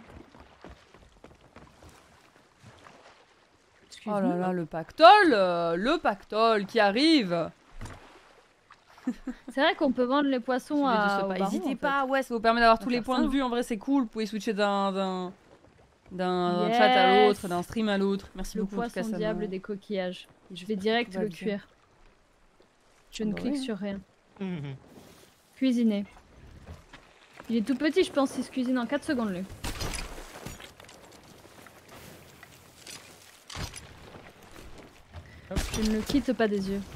Oh là là, le pactole, euh, le pactole qui arrive. C'est vrai qu'on peut vendre les poissons Suivi de à. ce aux pas. barons, N'hésitez en fait. pas, ouais, ça vous permet d'avoir On tous va les faire points ça, de hein. vue. En vrai, c'est cool. Vous pouvez switcher d'un d'un d'un Yes. chat à l'autre, d'un stream à l'autre. Merci Le beaucoup. en tout cas, poisson ça diable me- des coquillages. Je vais direct va le bien. cuire. Je ne Bah clique oui. sur rien. Cuisiner. Il est tout petit, je pense qu'il se cuisine en quatre secondes lui. Hop. Je ne le quitte pas des yeux.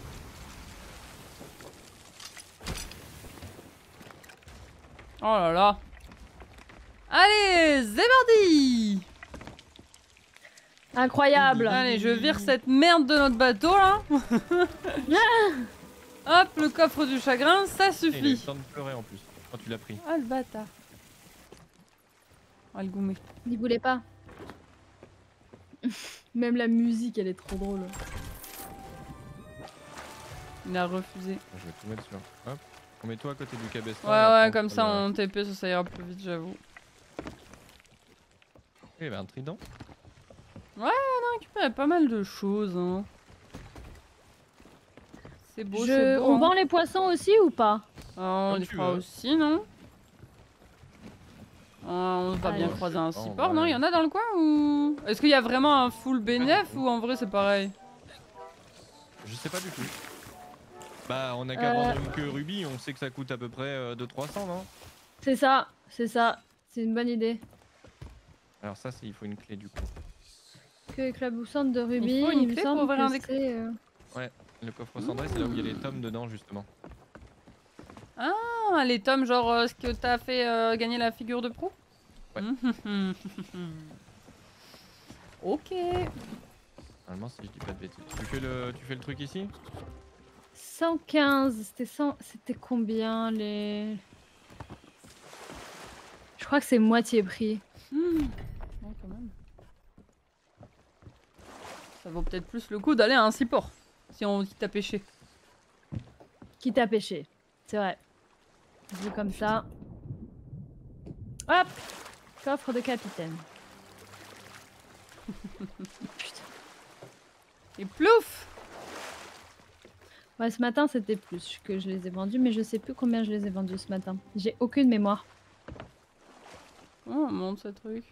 Oh là là. Allez, c'est parti. Incroyable. Allez, je vire cette merde de notre bateau là. Hop, le coffre du chagrin, ça Et il a eu le suffit. temps de pleurer en plus, quand tu l'as pris. Ah le bâtard. Ah le goumé. Il voulait pas. Même la musique, elle est trop drôle. Il a refusé. Je vais tout mettre sur. Hop. On met toi à côté du cabestan. Ouais et après, ouais, on comme prend ça le- on T P, ça, ça ira plus vite j'avoue. Il y avait un trident. On a récupéré pas mal de choses. Hein. C'est beau, Je... c'est beau. On hein. vend les poissons aussi ou pas? Ah, on Comme les tu fera veux. aussi, non? Ah, on va bien Allez. croiser un Oh, support, ouais. non? Il y en a dans le coin ou... Est-ce qu'il y a vraiment un full bénéf ou en vrai c'est pareil? Je sais pas du tout. Bah, on a qu'à Euh. vendre une queue rubis, on sait que ça coûte à peu près euh, deux trois cents, non? C'est ça, c'est ça. C'est une bonne idée. Alors, ça, c'est il faut une clé du coup. Que éclaboussante de rubis, faut une il me clé pour semble ouvrir un que des c'est... euh, Le coffre cendré, c'est là où il y a les tomes dedans, justement. Ah, les tomes, genre euh, ce que t'as fait euh, gagner la figure de proue? Ouais. Ok. Normalement, si je dis pas de bêtises. Tu fais le, tu fais le truc ici? cent quinze, c'était cent... C'était combien les... Je crois que c'est moitié prix. Hmm. Ouais, quand même. Ça vaut peut-être plus le coup d'aller à un seaport. Si on dit que t'as pêché. Quitte à pêcher. C'est vrai. Vu comme ça. Hop! Coffre de capitaine. Putain. Et plouf! Ouais, ce matin c'était plus que je les ai vendus, mais je sais plus combien je les ai vendus ce matin. J'ai aucune mémoire. Oh, on monte ce truc.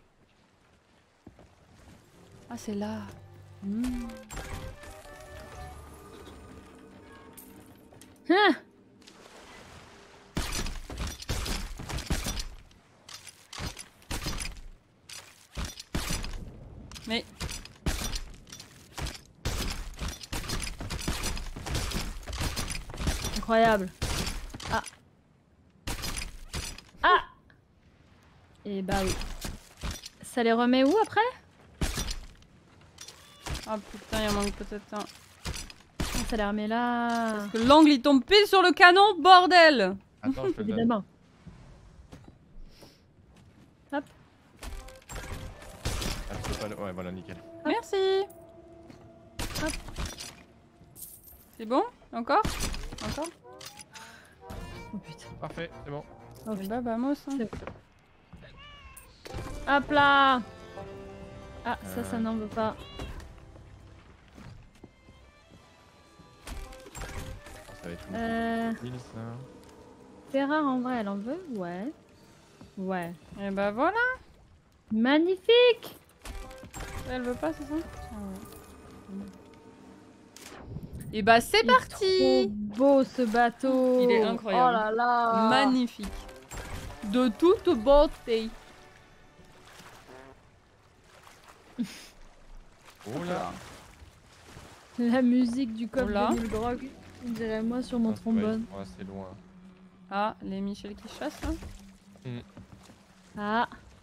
Ah, c'est là. Hmm. Hein? Mais... Incroyable. Ah. Ah! Et bah oui. Ça les remet où après? Ah putain, il en manque peut-être un. Ça les remet là. Parce que l'angle il tombe pile sur le canon, bordel! Attends, je te le donne. Évidemment. Hop. Ah, tu peux pas le- Ouais, voilà, nickel. Merci! Hop. C'est bon? Encore? Encore? Oh putain. Parfait, c'est bon. Oh, Eh putain. bah vamos. Hein. C'est- Hop là. Ah, ça, ça Euh. n'en veut pas. Ça va être une Euh... petite île, ça. C'est rare en vrai, elle en veut? Ouais. Ouais. Et bah voilà! Magnifique! Elle veut pas, c'est ça? Et bah c'est Il est parti! Trop beau ce bateau! Il est incroyable. Oh là là! Magnifique! De toute beauté! Oh là. La musique du coffre Oh là. de Neil Grog, on dirait moi sur mon Ah, ouais, trombone. ouais, c'est loin. Ah, les Michel qui chassent là? Ah,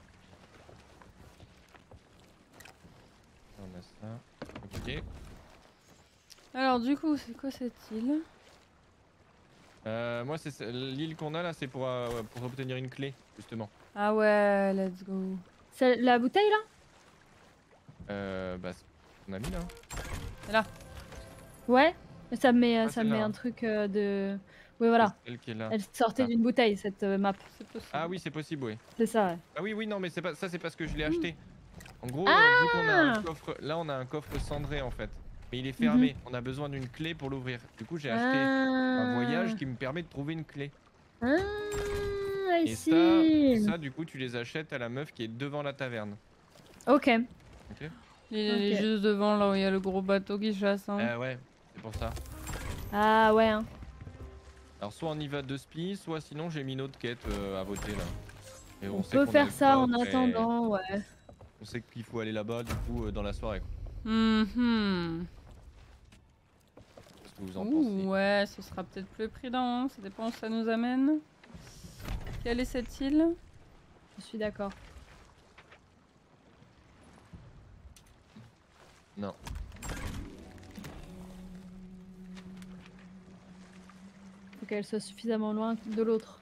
On a ça. Ok. Alors du coup, c'est quoi cette île? Euh, moi, c'est l'île qu'on a là, c'est pour, euh, pour obtenir une clé, justement. Ah ouais, let's go. c'est la bouteille là? Euh, bah, c'est on a mis là. Là. Ouais, ça me met, Ah, ça me met celle-là. un truc euh, de... Oui voilà, C'est celle qui est là. elle sortait Ah. d'une bouteille cette euh, map, C'est possible. Ah oui, c'est possible, oui. c'est ça ouais. Ah oui, oui, non, mais c'est pas ça, c'est parce que je l'ai Mm. acheté. En gros, Ah euh, vu qu'on a un coffre, là, on a un coffre cendré en fait, mais il est fermé. Mhm. On a besoin d'une clé pour l'ouvrir. Du coup, j'ai acheté un voyage qui me permet de trouver une clé. Ah, I Et ça, see. ça, du coup, tu les achètes à la meuf qui est devant la taverne. Ok. Ok. Il est Ok. juste devant là où il y a le gros bateau qui chasse. Hein. Euh, ouais, c'est pour ça. Ah ouais. Hein. Alors, soit on y va de spi, soit sinon j'ai mis une autre quête euh, à voter là. Et On, sait peut qu'on a faire le ça en coffre et attendant, ouais. On sait qu'il faut aller là-bas, du coup, euh, dans la soirée. Quoi. Mhm. Qu'est-ce que vous en Ouh, pensez? ouais, ce sera peut-être plus prudent. Hein. Ça dépend où ça nous amène. Quelle est cette île? Je suis d'accord. Non. Faut qu'elle soit suffisamment loin de l'autre.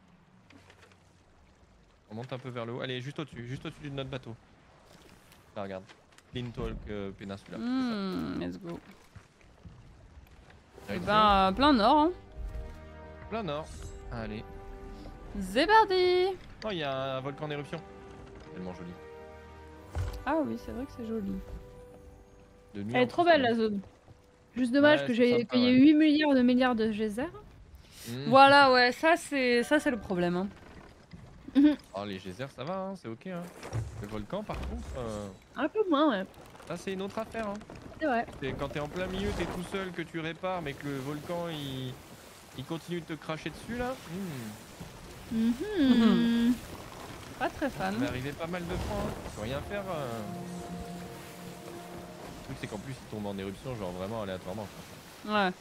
On monte un peu vers le haut. Allez, juste au-dessus, juste au-dessus de notre bateau. Là, regarde. Clean Talk euh, Peninsula. Hmm, let's go. c'est Et ça. ben, euh, plein nord. Hein. Plein nord. Allez. C'est parti. Oh, il y a un volcan en éruption. Tellement joli. Ah oui, c'est vrai que c'est joli. De nuit, Elle en est trop plus, belle ça la zone. Juste dommage Ouais, que c'est j'ai sympa, qu'il y ait ouais. huit milliards de milliards de geysers. va. Mmh. Voilà, ouais, ça c'est ça c'est le problème. Hein. Oh, les geysers, ça va, hein, c'est ok. Hein. Le volcan, par contre, euh, Un peu moins, ouais. ça, c'est une autre affaire. Hein. C'est vrai. C'est quand t'es en plein milieu, t'es tout seul, que tu répares, mais que le volcan, il, il continue de te cracher dessus, là. Mmh. Mhm. Pas très fan. Ça m'est arrivé pas mal de fois. Hein. Faut rien faire. Euh... Le truc, c'est qu'en plus, il tombe en éruption, genre vraiment aléatoirement. Quoi. Ouais.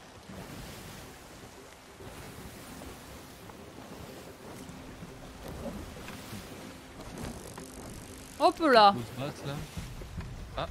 Hop là. Tout se passe, là.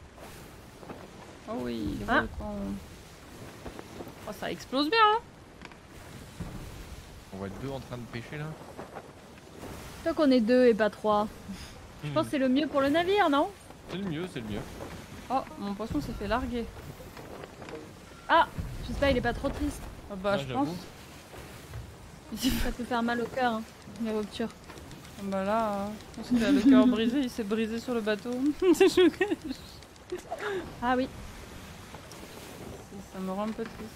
Oh oui, le Ah. volcan. Oh, ça explose bien. Hein. On voit deux en train de pêcher, là. Tant qu'on est deux et pas trois. Je Mmh. pense que c'est le mieux pour le navire, non? C'est le mieux, c'est le mieux. Oh, mon poisson s'est fait larguer. Ah, je sais pas, il est pas trop triste. Ah bah, Ah, je j'avoue. pense. Ça peut faire mal au cœur, hein, les ruptures. Ah bah là, euh, je pense qu'il a le cœur brisé, il s'est brisé sur le bateau. C'est choqué. Ah oui. Ça me rend un peu triste.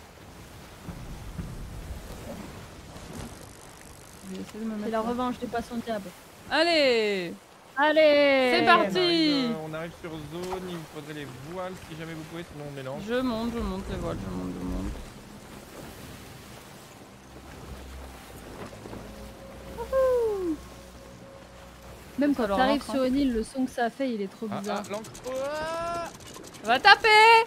Je vais essayer de me C'est mettre la là. revanche du poisson diable. Allez. Allez! C'est On parti. arrive, euh, on arrive sur zone, il vous faudrait les voiles si jamais vous pouvez, sinon on mélange. Je monte, je monte les voiles, je monte, je monte. Même Ça quand leur t'arrives rentre, sur une île, le son que ça fait, il est trop Ah, bizarre. ah, l'encre. Ouah Va taper.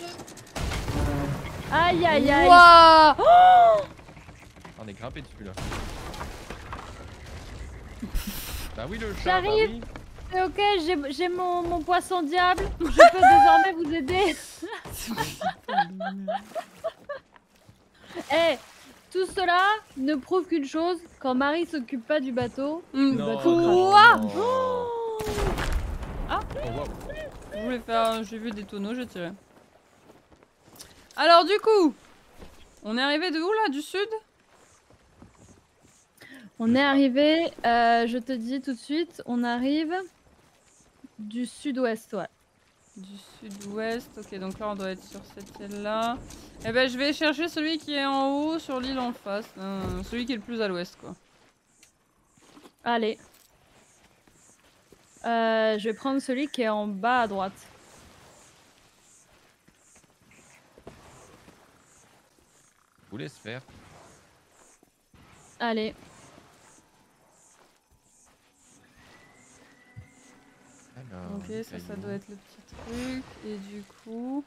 Aïe aïe aïe! Wouah. Oh. On est grimpé dessus là. Bah oui, le chat, bah J'arrive. oui. C'est ok, j'ai j'ai mon, mon poisson diable. Je peux désormais vous aider. Eh, tout cela ne prouve qu'une chose, quand Marie s'occupe pas du bateau, Hum, le Non, bateau non, crache. Quoi non. Ah. Oh, wow. Je voulais faire... J'ai vu des tonneaux, j'ai tiré. Alors du coup, on est arrivé de où là? Du sud? On est arrivé, euh, je te dis tout de suite, on arrive du sud-ouest, ouais. Du sud-ouest, ok, donc là on doit être sur cette île-là. Eh ben je vais chercher celui qui est en haut sur l'île en face. Euh, celui qui est le plus à l'ouest, quoi. Allez. Euh, je vais prendre celui qui est en bas à droite. Je vous laisse faire. Allez. Alors, Ok, ça, ça doit être le petit truc. Et du coup...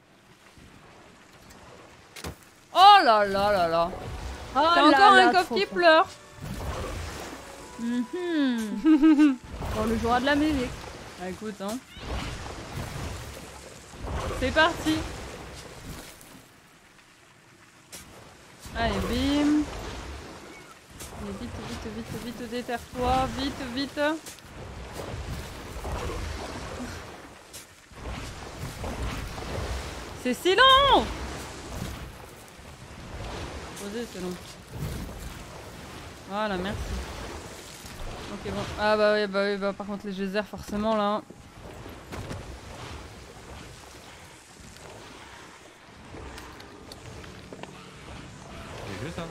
Oh là là là là! Oh C'est là encore là, un coffre trop qui fort. pleure! Mhm. Bon, le jouera de la musique. Bah écoute, hein. C'est parti! Allez, bim! Allez, vite, vite, vite, vite, déterre-toi, vite, vite! C'est si long! Posez, c'est long. Voilà, merci. Ok, bon. Ah bah oui, bah oui, bah par contre les geysers, forcément, là. C'est juste ça.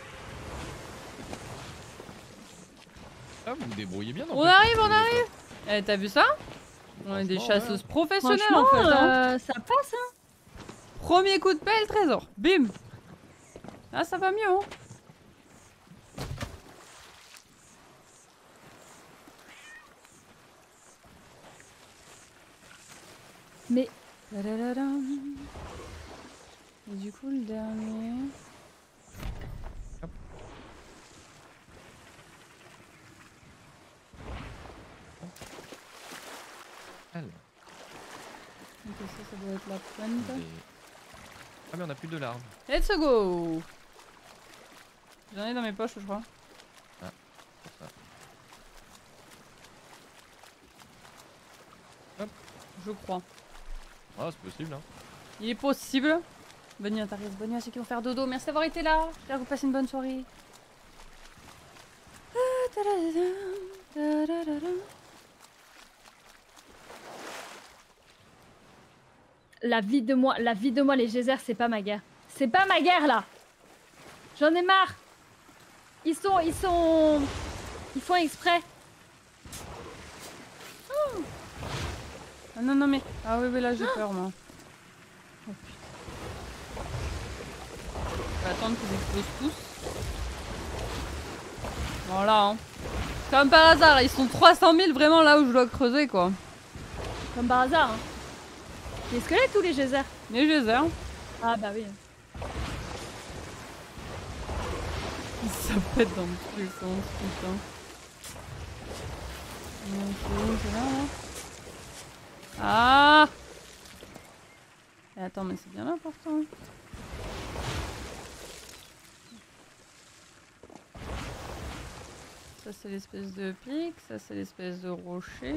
Ah, vous vous débrouillez bien. On arrive, on arrive! Eh, t'as vu ça? On est des Franchement, chasseuses professionnelles Franchement, en fait, hein. euh, ça passe, hein. Premier coup de pelle, trésor. Bim! Ah, ça va mieux, hein. Mais Tadadadam. Et du coup, le dernier... Alors, Ok, ça, ça doit être la pointe. des- Ah, mais on a plus de larves. Let's go! J'en ai dans mes poches, je crois. Pour ça. Je crois. Ah, c'est possible, hein. Il est possible. Bonne nuit à Tarius, bonne nuit à ceux qui vont faire dodo. Merci d'avoir été là. J'espère que vous passez une bonne soirée. Ah, tadadadam, tadadadam. la vie de moi, la vie de moi, les geysers, c'est pas ma guerre. C'est pas ma guerre là. J'en ai marre. Ils sont, ils sont, ils font exprès. Oh. Ah non non mais ah oui oui là j'ai peur moi. Oh putain. Je vais attendre qu'ils explosent tous. Voilà hein. Comme par hasard, ils sont trois cent mille vraiment là où je dois creuser quoi. Comme par hasard. Hein. Les squelettes ou les geysers? Les geysers. Ah bah oui. Ça pète dans tous les sens, putain. C'est où, c'est là, là? Ah! Et attends, mais c'est bien là pourtant. Ça c'est l'espèce de pic, ça c'est l'espèce de rocher.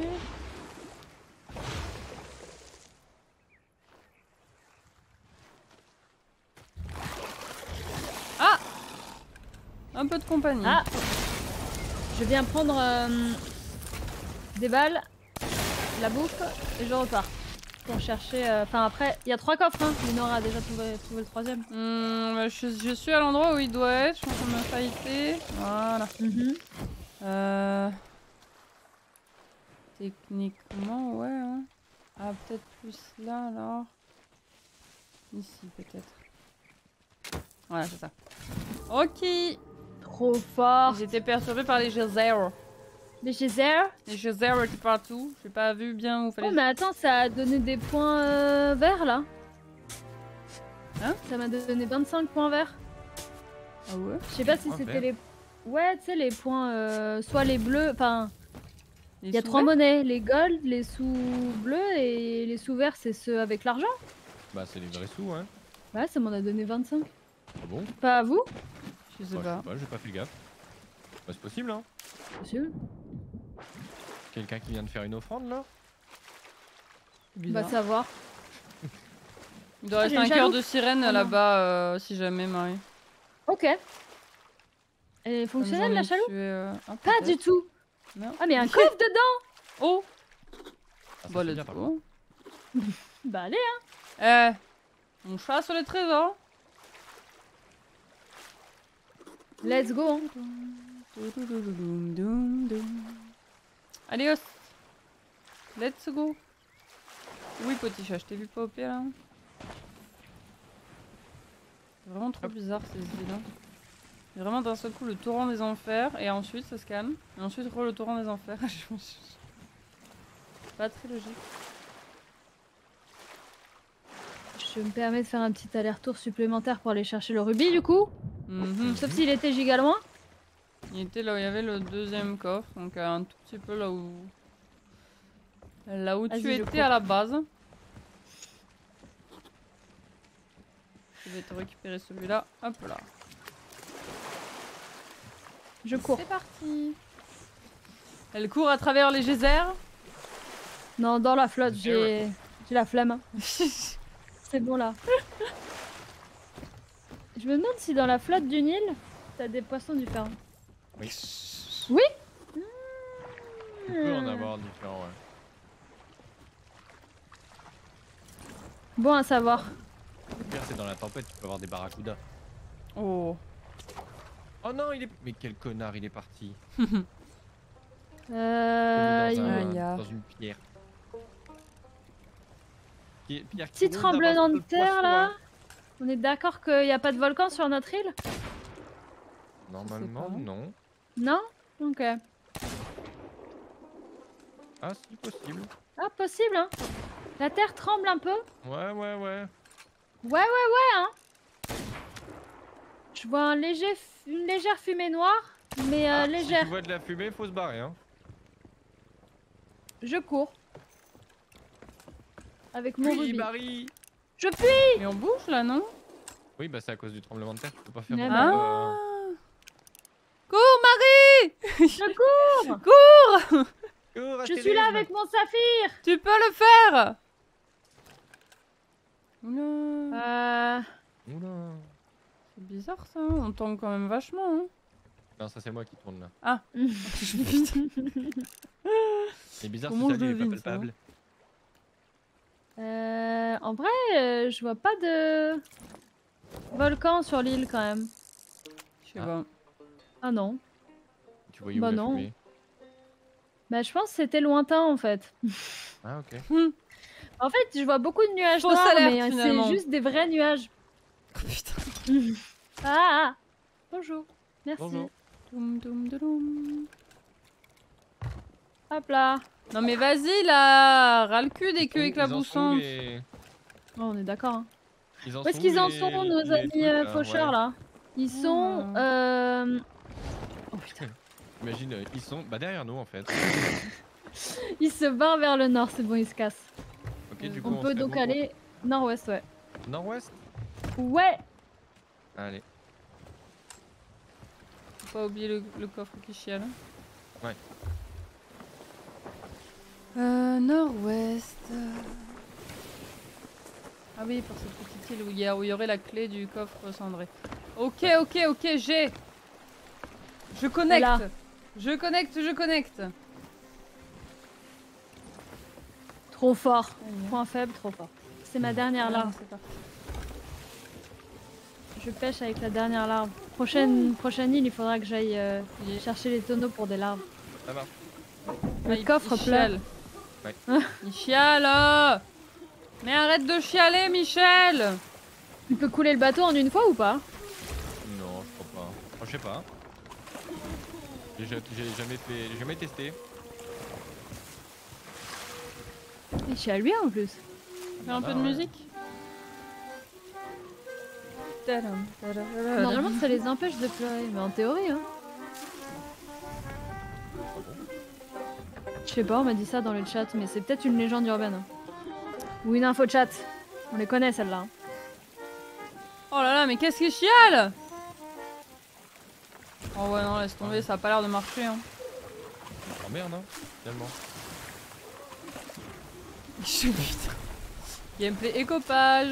Ah! Un peu de compagnie. Ah! Je viens prendre euh, des balles, la bouffe et je repars. Pour chercher. Enfin euh, après, il y a trois coffres, hein. Linora a déjà trouvé, trouvé le troisième. Mmh, bah, je, je suis à l'endroit où il doit être, je suis en train de me failliter. Voilà. Mm-hmm. Euh... Techniquement, ouais. Hein. Ah, peut-être plus là alors. Ici, peut-être. Voilà, c'est ça. Ok. Trop fort. J'étais perturbée par les geysers. Les geysers. Les geysers étaient partout. J'ai pas vu bien où fallait. Oh, mais attends, ça a donné des points euh, verts là. Hein? Ça m'a donné vingt-cinq points verts. Ah ouais? Je sais pas si Ah, c'était vert. les. Ouais, tu sais, les points. Euh, soit les bleus. Enfin, Les Il y a sous trois verts monnaies, les gold, les sous bleus et les sous verts, c'est ceux avec l'argent. Bah, c'est les vrais sous, hein. Ouais, ça m'en a donné vingt-cinq. Ah bon? Pas à vous? Je sais Bah, je pas. sais pas, j'ai pas fait gaffe. Bah, c'est possible, hein. Possible. Quelqu'un qui vient de faire une offrande là? Va Bizarre. savoir. Il doit Ah, rester j'ai un le cœur jaloux. de sirène Ah non. là-bas euh, si jamais, Marie. Ok. Elle est Comme fonctionnelle j'en la ai chaloupe? tué, euh, un, Pas peut-être. du tout. Non. Ah mais un coffre dedans. Oh Ah, ça, Bah c'est let's bien, par contre. go. Bah allez hein. Eh On chasse les trésors. Let's go hein. Allez hos. Let's go. Oui poticha, je t'ai vu popper là. C'est vraiment trop bizarre ces îles. Il y a vraiment d'un seul coup le torrent des enfers et ensuite ça se calme. Et ensuite re le torrent des enfers. Pas très logique. Je me permets de faire un petit aller-retour supplémentaire pour aller chercher le rubis du coup. Mhm. Sauf s'il était giga loin. Il était là où il y avait le deuxième coffre, donc un tout petit peu là où... Là où Vas-y, tu je étais cours. à la base. Je vais te récupérer celui-là. Hop là. Je cours. C'est parti. Elle court à travers les geysers. Non, dans la flotte, Eh j'ai j'ai la flemme. hein. C'est bon là. Je me demande si dans la flotte du Nil, t'as des poissons différents. Oui. Oui. Tu peux en avoir différents, ouais. Bon à savoir. Le pire, c'est dans la tempête, tu peux avoir des barracudas. Oh. Oh non, il est. Mais quel connard, il est parti. Euh, Il est dans, un- il y a- dans une pierre. Qui- pierre qui Petit roule, tremblement n'avance de pas le terre poisson, là. hein. On est d'accord qu'il n'y a pas de volcan sur notre île? Normalement, pas. non. Non? Ok. Ah, si, possible. Ah, possible hein. La terre tremble un peu. Ouais, ouais, ouais. Ouais, ouais, ouais hein. Je vois un léger, fu- une légère fumée noire, mais euh, Ah, si légère. tu vois de la fumée, faut se barrer, hein. Je cours. Avec mon Oui, rubis. Barry. Je fuis. Mais on bouge là, non? Oui, bah c'est à cause du tremblement de terre, tu peux pas faire Ouais, beaucoup, bah. Ah euh, Cours Marie. Je cours. cours, Je Astérisme. suis là avec mon saphir. Tu peux le faire. Oula. Euh... Oula. C'est bizarre ça, on tombe quand même vachement. Hein. Non, ça c'est moi qui tourne là. Ah. Putain. C'est bizarre Comment si je ça, il est devine, pas ça palpable. Euh, en vrai, euh, je vois pas de volcan sur l'île quand même. Je sais Ah. pas. Ah non. Tu voyais Bah où la non. fumée? Bah je pense que c'était lointain en fait. Ah, ok. En fait, je vois beaucoup de nuages Fausse noirs, alerte, mais euh, finalement. c'est juste des vrais nuages. Oh, putain. Ah, ah. Bonjour. Merci. Bonjour. Doum, doum, doum. Hop là. Non mais vas-y là, ras le cul des queues Ils en sont où, éclaboussants. les- Oh, on est d'accord. Hein. Ils en Où est-ce sont qu'ils en les- sont, nos les amis trucs, euh, là, faucheurs ouais. là? Ils sont. Ah. Euh... Oh putain. Imagine, euh, ils sont bah, derrière nous en fait. Ils se barrent vers le nord, c'est bon, ils se cassent. Ok, du coup, On peut serait donc bon pour- aller nord-ouest, ouais. Nord-ouest. Ouais. Allez. Faut pas oublier le, le coffre qui chiale. Ouais. Euh, nord-ouest. Ah oui, pour cette petite île où il y, a- où il y aurait la clé du coffre cendré. Ok, ok, ok, j'ai. Je connecte. là. Je connecte, je connecte. Trop fort. Allez. Point faible, trop fort. C'est ma dernière larve. c'est parti. Je pêche avec la dernière larve. Prochaine, prochaine île, il faudra que j'aille euh, Il est- chercher les tonneaux pour des larves. Ça marche. Ah, Le il- coffre il pleure. chiale. Ouais. Il chiale. euh. Mais arrête de chialer, Michel. Tu peux couler le bateau en une fois ou pas? Non, je crois pas. Oh, je sais pas. J'ai ja- j'ai jamais fait, j'ai jamais testé. Il chiale bien en plus. Fais un Bah, peu de ouais. musique. Tadam, tadam, tadam. Normalement, ça les empêche de pleurer, mais en théorie, hein. sais pas, on m'a dit ça dans le chat, mais c'est peut-être une légende urbaine. Ou une info chat. On les connaît celles-là. Oh là là, mais qu'est-ce qui chiale? Oh ouais, non, laisse tomber, ça a pas l'air de marcher. Hein. Oh merde, hein, finalement. Putain. Gameplay écopage.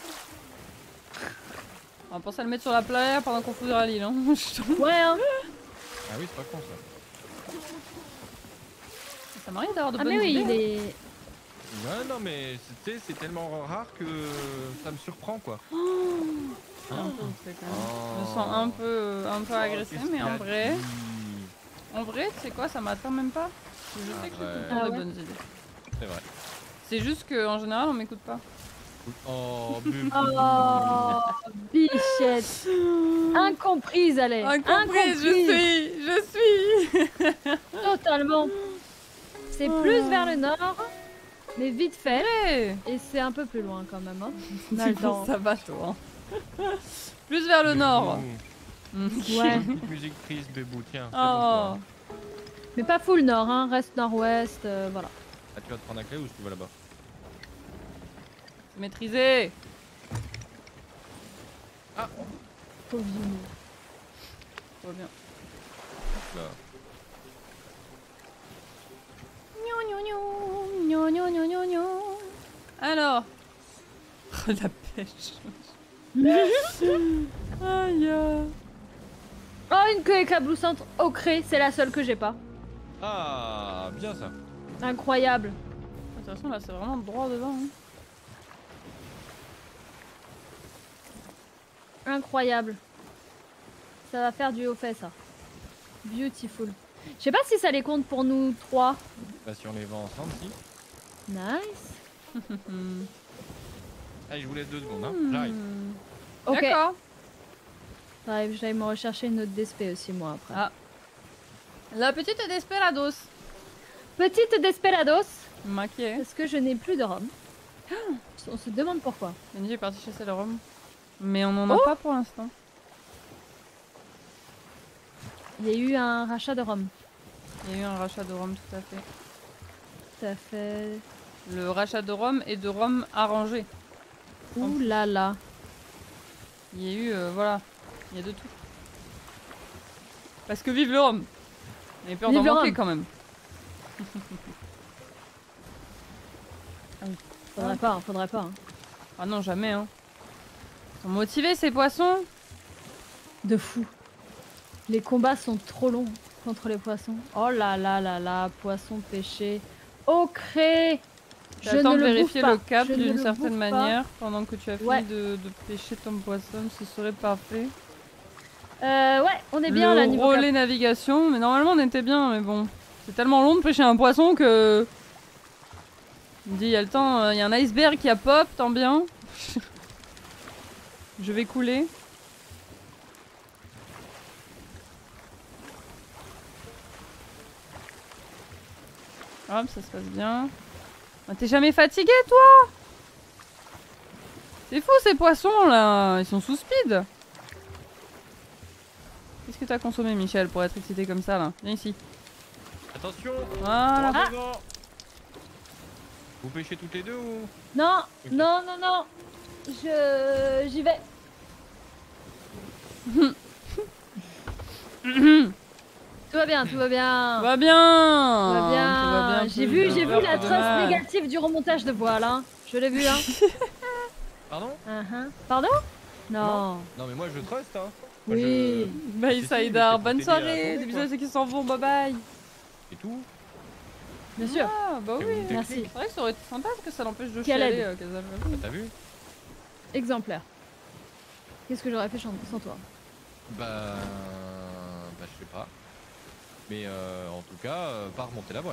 On va penser à le mettre sur la plage pendant qu'on fouillera l'île. Hein. Ouais, hein. Ah oui, c'est pas con ça. Ça m'arrive d'avoir de Ah bonnes mais oui, idées. il est... Ouais, non, mais tu sais, c'est tellement rare que ça me surprend quoi. Oh, un peu, c'est quand même- Je me sens un peu, euh, un peu agressée, Qu'est-ce mais qu'il en a vrai, dit en vrai, tu sais quoi, ça m'atteint même pas. Je sais que j'ai tout le temps Ah de ouais. bonnes idées. C'est vrai. C'est juste qu'en général, on m'écoute pas. Oh, bébé. Oh, bichette. Incomprise, allez. Incomprise, je suis, je suis. Totalement. C'est plus vers le nord, mais vite fait. Hey, Et c'est un peu plus loin quand même. Hein. On a c'est le bon, temps. ça va toi. Plus vers le nord. Ouais. Petite musique triste, bébou, tiens. c'est Oh. bon, toi. Mais pas full nord, hein. Reste nord-ouest, euh, voilà. Ah, tu vas te prendre la clé ou tu vas là-bas? C'est maîtrisé. Pauvre vieux. Tout va bien. Là. Gnon, gnon, gnon, gnon, gnon, gnon. Alors. Oh, la pêche. Aïe. euh. Oh, une queue éclaboussante ocrée, c'est la seule que j'ai pas. Ah, bien ça. Incroyable. De toute façon, là, c'est vraiment droit devant. Hein. Incroyable. Ça va faire du haut fait, ça. Beautiful. Je sais pas si ça les compte pour nous trois. Bah, si on les vend ensemble, si. Nice. Hmm. Allez, je vous laisse deux secondes, hein. J'arrive. Hmm. Ok. D'accord. J'arrive, j'allais me rechercher une autre D S P aussi, moi, après. Ah. La petite Desperados. Petite Desperados, Maquillée. parce que je n'ai plus de rhum. On se demande pourquoi. Benji est parti chasser le rhum. Mais on en a Oh. pas pour l'instant. Il y a eu un rachat de rhum. Il y a eu un rachat de rhum, tout à fait. Tout à fait. Le rachat de rhum et de rhum arrangé. Ouh là là. Il y a eu, euh, voilà, il y a de tout. Parce que vive le rhum. J'avais peur d'en Vive le manquer rhum. quand même. Faudrait pas, hein, faudrait pas. hein. Ah non, jamais, hein. Ils sont motivés, ces poissons. De fou. Les combats sont trop longs contre les poissons. Oh là là là là, poisson pêché. Ocré. Je J'attends ne de le vérifier bouffe le pas. cap Je ne d'une le certaine bouffe pas. manière pendant que tu as fini Ouais. de, de pêcher ton poisson. Ce serait parfait. Euh, ouais, on est bien le là niveau cap. relais navigation, mais normalement on était bien, mais bon. C'est tellement long de pêcher un poisson que... Il me dit, il y a le temps, il y a un iceberg qui a pop, tant bien. Je vais couler. Hop, ça se passe bien. Ah, t'es jamais fatigué, toi? C'est fou ces poissons là, ils sont sous speed. Qu'est-ce que t'as consommé, Michel, pour être excité comme ça là? Viens ici. Attention. Voilà. droit devant. Vous pêchez toutes les deux ou? Non, Ok. non, non, non. Je, j'y vais. Tout va bien, tout va bien. Tout va bien. Tout va Tout va bien. bien, J'ai plus vu, de j'ai vu peur la que de trace mal. négative du remontage de voile, hein. Je l'ai vu, hein. Pardon? Uh-huh. Pardon? Non. Non, mais moi je trust, hein. Moi, Oui. Bye Si, si, Saïdar, mais c'est bonne pour t'aider à soirée. tomber, Des bisous quoi. à ceux qui s'en vont, bye bye. Et tout. Bien sûr. Ah bah Et oui. vous me Merci. technique. C'est vrai que ça aurait été sympa parce que ça l'empêche de Quelle chialer. aide. euh, Kazal. Ah, t'as vu? Exemplaire. Qu'est-ce que j'aurais fait sans sans toi? Bah. Bah, je sais pas. Mais euh, en tout cas, euh, pas remonter la voile.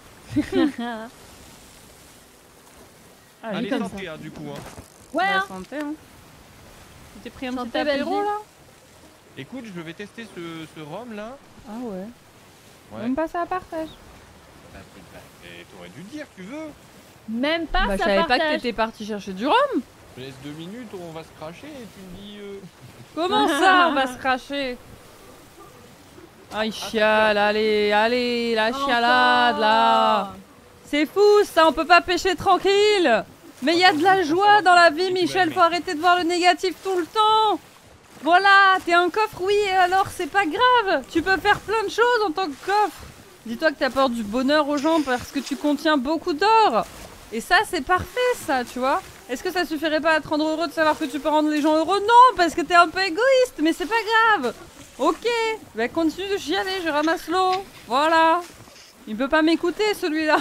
Ah, Allez, comme santé, hein, du coup. Hein. Ouais, bah, hein. santé, hein. Tu t'es pris un Santé, petit apéro Belgique. là? Écoute, je vais tester ce, ce rhum là. Ah ouais. Ouais. Même pas ça à partage. Bah, bah, bah, t'aurais dû dire, tu veux. Même pas Bah je ça savais pas que partage. t'étais parti chercher du rhum. Je laisse deux minutes, on va se cracher et tu me dis. Euh... Comment ça on va se cracher? Ah, il chiale, allez, allez, la Encore. chialade, là. C'est fou, ça, on peut pas pêcher tranquille. Mais il y a de la joie dans la vie, Michel, faut arrêter de voir le négatif tout le temps. Voilà, t'es un coffre, oui, et alors, c'est pas grave. Tu peux faire plein de choses en tant que coffre. Dis-toi que t'apportes du bonheur aux gens parce que tu contiens beaucoup d'or. Et ça, c'est parfait, ça, tu vois. Est-ce que ça suffirait pas à te rendre heureux de savoir que tu peux rendre les gens heureux? Non, parce que t'es un peu égoïste, mais c'est pas grave. Ok, bah continue de chialer, je ramasse l'eau. Voilà. Il peut pas m'écouter, celui-là.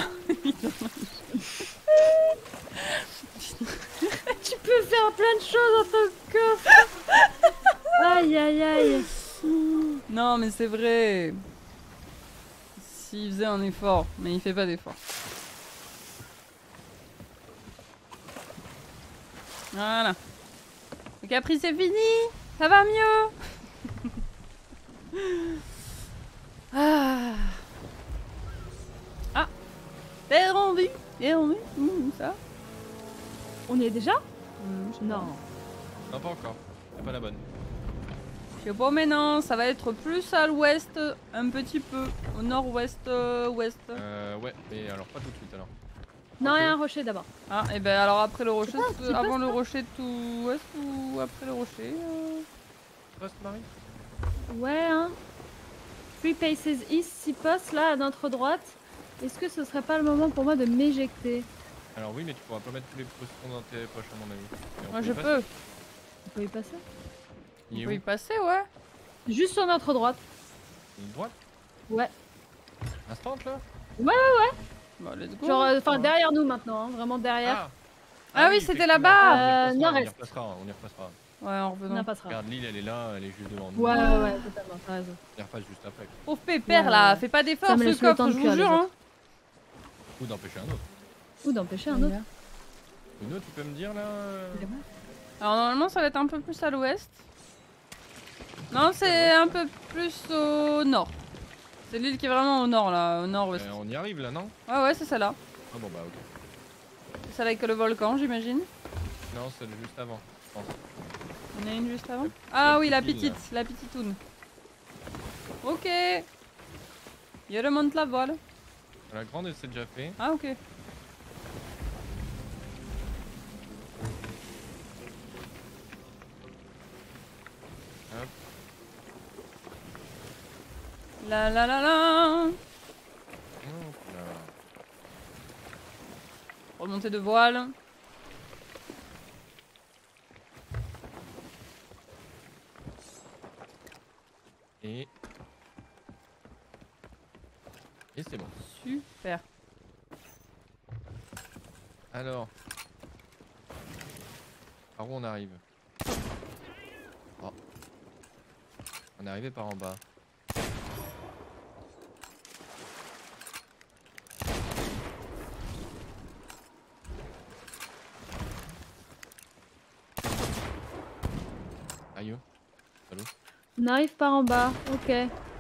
Tu peux faire plein de choses en tant que coffre. Aïe aïe aïe. Non, mais c'est vrai. S'il faisait un effort, mais il fait pas d'effort. Voilà. Le caprice c'est fini. Ça va mieux. ah. Ah. T'es rendu. T'es rendu. Mmh, ça. On y est déjà? Mmh, je sais Non. pas. Non, pas encore. C'est pas la bonne. Je sais pas, mais non, ça va être plus à l'ouest, un petit peu. Au nord-ouest, euh, ouest. Euh, ouais, mais alors pas tout de suite alors. Non, Ok. il y a un rocher d'abord. Ah, et ben alors après le rocher, Ah, tout- c'est pas avant ça. le rocher tout ouest ou après le rocher euh... Poste, Marie? Ouais, hein. Three paces east, six postes là à notre droite. Est-ce que ce serait pas le moment pour moi de m'éjecter? Alors oui, mais tu pourras pas mettre tous les postons dans tes poches à mon avis. Et on Moi peut je y passer. peux. On peut y passer? On Il est peut où? y passer, ouais. Juste sur notre droite. Une droite? Ouais. Instant là? Bon, let's go. Genre, enfin Ouais. derrière nous maintenant, hein, vraiment derrière. Ah, Ah oui, c'était là-bas. effectivement. On y Euh, repassera, on y nord-est. repassera, on y repassera. Ouais, en On revenant. en passera. Regarde, l'île elle est là, elle est juste devant nous. Ouais, ouais, ouais, totalement, t'as raison. On y repasse juste après. Pauvre pépère Ouais, là, ouais. fais pas Ça d'efforts me ce laisse le temps coffre, de je vous cuire, les jure. Hein. autres. Ou d'empêcher un autre. Ou d'empêcher un autre. Une autre, tu peux me dire là euh, Alors normalement ça va être un peu plus à l'ouest. Non, c'est un peu plus au nord. C'est l'île qui est vraiment au nord là, au nord-ouest. euh, On y arrive là, non? Ouais, ouais, c'est celle-là. Ah bon bah ok. C'est celle avec le volcan, j'imagine. Non, celle juste avant, je pense. Il y en a une juste avant. La- Ah la oui, la petite île, petite, la petitoune. Ok. Je remonte la voile. La grande elle s'est déjà fait. Ah ok. Hop. La la la la. Hop là. Remontée de voile. Et... Et c'est bon. Super. Alors... Par où on arrive? Oh. On est arrivé par en bas. Aïe. Salaud. On arrive par en bas, ok.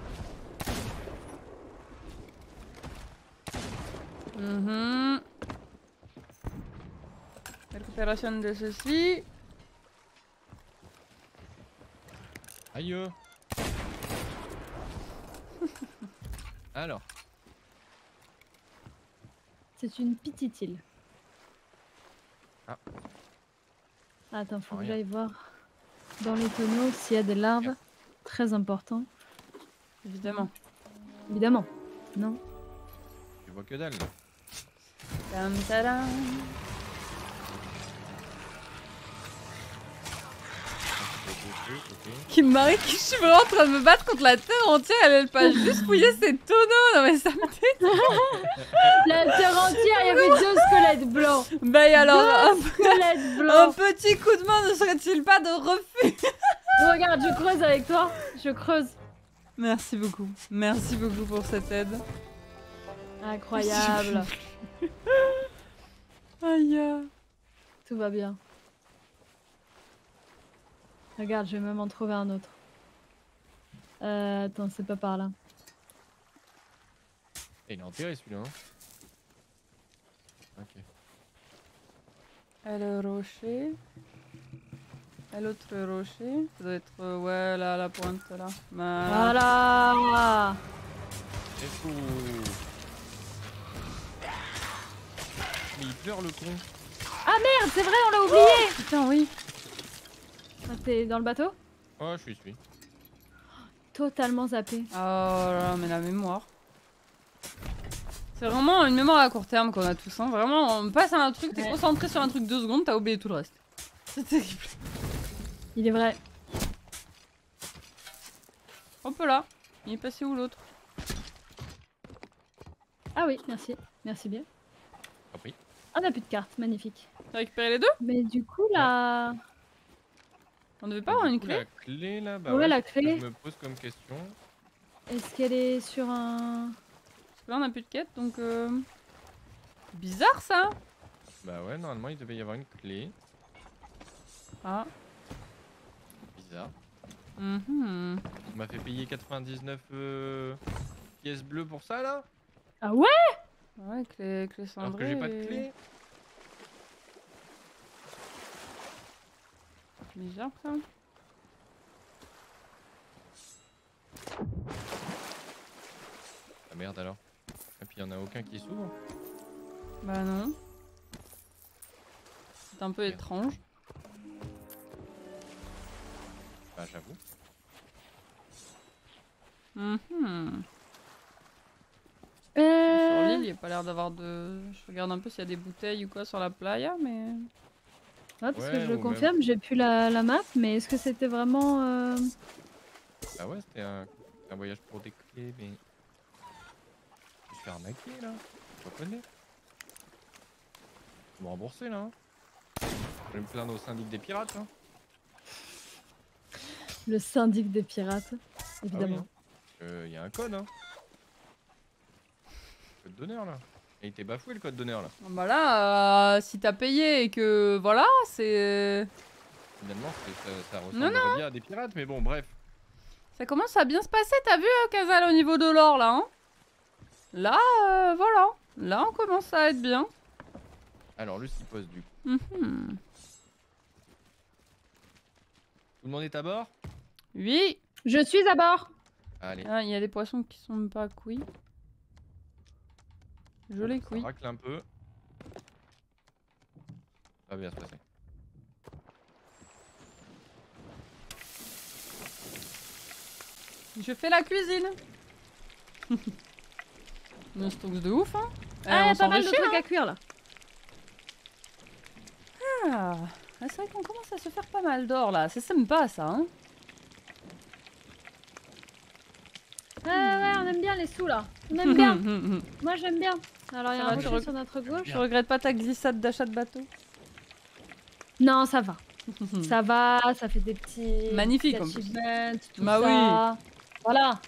Mhm. Récupération de ceci. Aïe. Alors, C'est une petite île. Ah. Attends, faut que Rien. j'aille voir dans les tonneaux s'il y a des larves. Rien. Très important. Évidemment. Évidemment. Non. tu vois que dalle. là. Tam, tadam. Ok, ok. Qui me marie, qui je suis vraiment en train de me battre contre la terre entière, elle, elle passe juste fouiller ses tonneaux. Non mais ça me dé... La terre entière, il y avait deux squelettes blancs. Bah et alors, un, Squelettes un blancs. petit coup de main ne serait-il pas de refus? Regarde, je creuse avec toi. Je creuse. Merci beaucoup. Merci beaucoup pour cette aide. Incroyable. Aïe. ah. Tout va bien. Regarde, je vais même en trouver un autre. Euh, attends, c'est pas par là. Et il est enterré celui-là. Hein. Ok. Et le rocher. Et l'autre rocher, ça doit être euh, ouais là, la pointe là. Bah... Voilà. C'est fou. Mais il pleure le con. Ah merde, c'est vrai, on l'a oublié. Putain, oui. Ah, T'es dans le bateau? Oh, je suis, je suis. Totalement zappé. Oh là là, mais la mémoire. C'est vraiment une mémoire à court terme qu'on a tous. Hein. Vraiment, on passe à un truc, t'es Ouais. concentré sur un truc deux secondes, t'as oublié tout le reste. C'est terrible. Il est vrai. Hop là. Il est passé où l'autre? Ah oui, merci. Merci bien. Ah oui. On a plus de cartes, magnifique. T'as récupéré les deux? Mais du coup, là... On devait pas avoir Du une coup, clé? La clé là, bah Ouais, ouais, la c'est ce que clé. je me pose comme question. Est-ce qu'elle est sur un... Parce que là on a plus de quête donc... Euh... Bizarre ça. Bah ouais, normalement il devait y avoir une clé. Ah. Bizarre. Mhm. On m'a fait payer quatre-vingt-dix-neuf euh, pièces bleues pour ça là? Ah ouais? Ouais, clé, clé cendrée. Alors que j'ai pas de et- clé. Bizarre ça. Ah merde alors. Et puis y en a aucun qui s'ouvre. Bah non. C'est un peu Merde. étrange. Bah j'avoue. Mhm. Euh... Sur l'île, il n'y a pas l'air d'avoir de... Je regarde un peu s'il y a des bouteilles ou quoi sur la playa, mais... Ouais, parce Ouais, que je le ou même- confirme, j'ai plus la, la map, mais est-ce que c'était vraiment... euh, Bah ouais, c'était un, un voyage pour des clés, mais... Je me suis arnaqué là. Je reconnais. Faut me rembourser là. Hein. Je vais me plaindre au syndic des pirates. Hein. le syndic des pirates, Ah oui, évidemment. hein. Euh, y a un code. Hein. Code d'honneur là. Et il était bafoué le code d'honneur là. Bah là, euh, si t'as payé et que... Voilà, c'est... Finalement, c'est- ça, ça Non, ressemblerait bien à des pirates, mais bon, bref. Ça commence à bien se passer, t'as vu, euh, Kazal, au niveau de l'or, là, hein? Là, euh, voilà. Là, on commence à être bien. Alors, le poste du coup. Mhm. Tout le monde est à bord? Oui. Je suis à bord. Allez. Ah, il y a des poissons qui sont pas cuits. Je les Ça cuis. racle un peu. Ça va bien se passer. Je fais la cuisine. Une stocks de ouf, hein. Eh, Ah, on y a pas mal de s'enrichit, trucs à cuire là. Ah, ah, c'est vrai qu'on commence à se faire pas mal d'or là, c'est sympa ça. Hein. Ouais, ouais, on aime bien les sous là. On aime bien. Moi j'aime bien. Alors il y a Ça un va, tu rocher reg- sur notre gauche. Je regrette pas ta glissade d'achat de bateau. Non, ça va. Ça va, ça fait des petits, Magnifique, petits en plus. achievements, tout Bah ça. Voilà.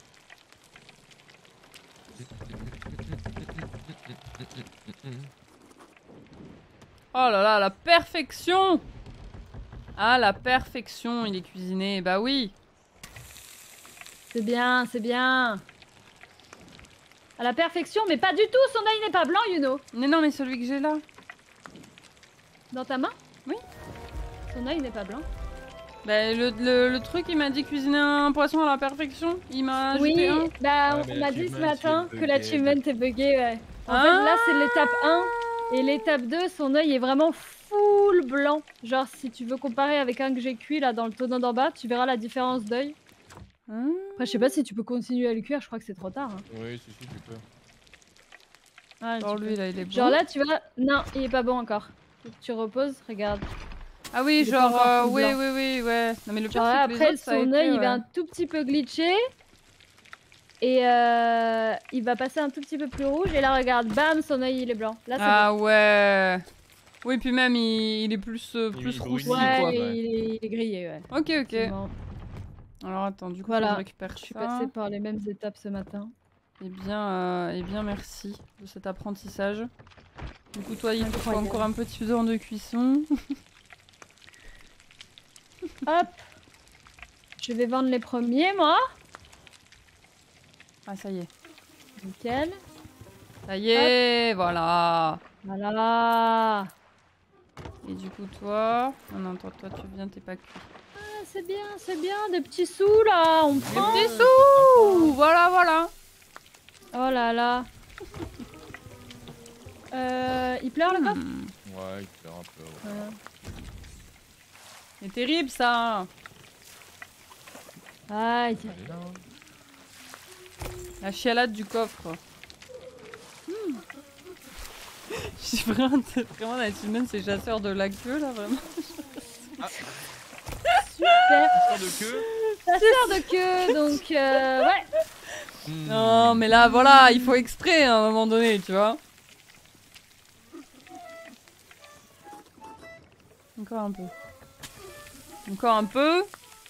Oh là là, la perfection! Ah, la perfection, il est cuisiné, bah oui. C'est bien, c'est bien. À la perfection, mais pas du tout. Son œil n'est pas blanc, Yuno. Mais non, mais celui que j'ai là. Dans ta main? Oui. Son œil n'est pas blanc. Bah, le, le, le truc, il m'a dit cuisiner un poisson à la perfection. Il m'a Oui, ajouté un. bah Ouais, on mais m'a dit ce l'achievement, matin c'est que bugué. l'achievement est bugué, ouais. En Ah. fait, là, c'est l'étape un. Et l'étape deux, son œil est vraiment full blanc. Genre, si tu veux comparer avec un que j'ai cuit là dans le tonneau d'en bas, tu verras la différence d'œil. Hum. Après, je sais pas si tu peux continuer à le cuire, je crois que c'est trop tard. hein. Oui, si, si, tu peux. Ah, Genre tu lui, peux. là, il est bon. Genre là, tu vois, non, il est pas bon encore. Faut que tu reposes, regarde. Ah oui, il est pas genre, encore euh, tout oui, blanc. oui, oui, ouais. Non, mais le pire, Genre c'est là, que les après, autres, ça a son été, œil, il ouais. va un tout petit peu glitcher. Et euh, il va passer un tout petit peu plus rouge. Et là, regarde, bam, son œil, il est blanc. Là, c'est Ah ouais. Oui, puis même, il, il est plus, euh, Il- plus il roussi, brunit, ouais, quoi. ouais. il, est, il est grillé, ouais. Ok, ok. Effectivement. Alors attends, du coup, Voilà. faut que je récupère Je suis ça. passée par les mêmes étapes ce matin. Eh bien, euh, eh bien, merci de cet apprentissage. Du coup, toi, il te faut Incroyable. encore un petit temps de cuisson. Hop. Je vais vendre les premiers, moi. Ah, ça y est. Nickel. Ça y est, voilà. Voilà. Et du coup, toi... Non, non, toi, toi tu viens, t'es pas cuit. Ah, c'est bien, c'est bien, des petits sous là, on Des prend. petits sous. Voilà, voilà. Oh là là. Euh, il pleure le coffre? Hmm. Ouais, il pleure un peu. Ouais. Ouais. C'est terrible, ça. Aïe. Elle est là, hein. La chialade du coffre. Hmm. J'ai vraiment, vraiment la humaine, c'est chasseur de la queue, là, vraiment. Super. Histoire de queue. Chasseur de queue, donc euh, ouais. Hmm. Non, mais là, voilà, il faut exprès à un moment donné, tu vois. Encore un peu. Encore un peu.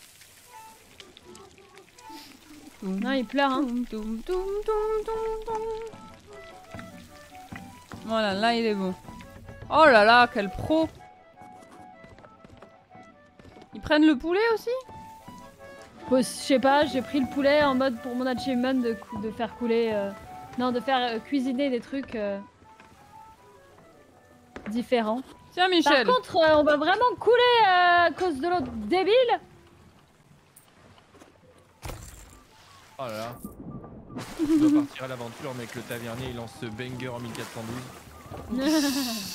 Non, il pleure, hein. Toum, toum, toum, toum, toum, toum. Voilà, là, il est bon. Oh là là, quel pro. Ils prennent le poulet aussi? Bon, je sais pas, j'ai pris le poulet en mode pour mon achievement de, cou- de faire couler. euh, Non, de faire euh, cuisiner des trucs euh, différents. Tiens, Michel. Par contre, euh, on va vraiment couler euh, à cause de l'autre débile. Oh là là. On doit partir à l'aventure, mec. Le tavernier il lance ce banger en mille quatre cent douze.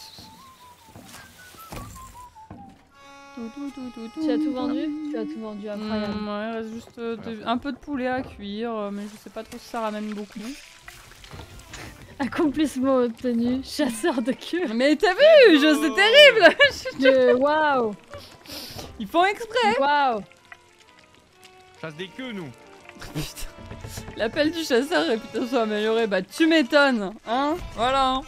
Tu as tout vendu? Tu as tout vendu, incroyable. Mm, ouais, il reste juste euh, de- un peu de poulet à cuire, euh, mais je sais pas trop si ça ramène beaucoup. Accomplissement obtenu, chasseur de queue. Mais t'as vu, je- c'est terrible. Je- Waouh! Ils font exprès. Waouh! Chasse des queues, nous. Putain. L'appel du chasseur, réputation améliorée, bah tu m'étonnes, hein? Voilà.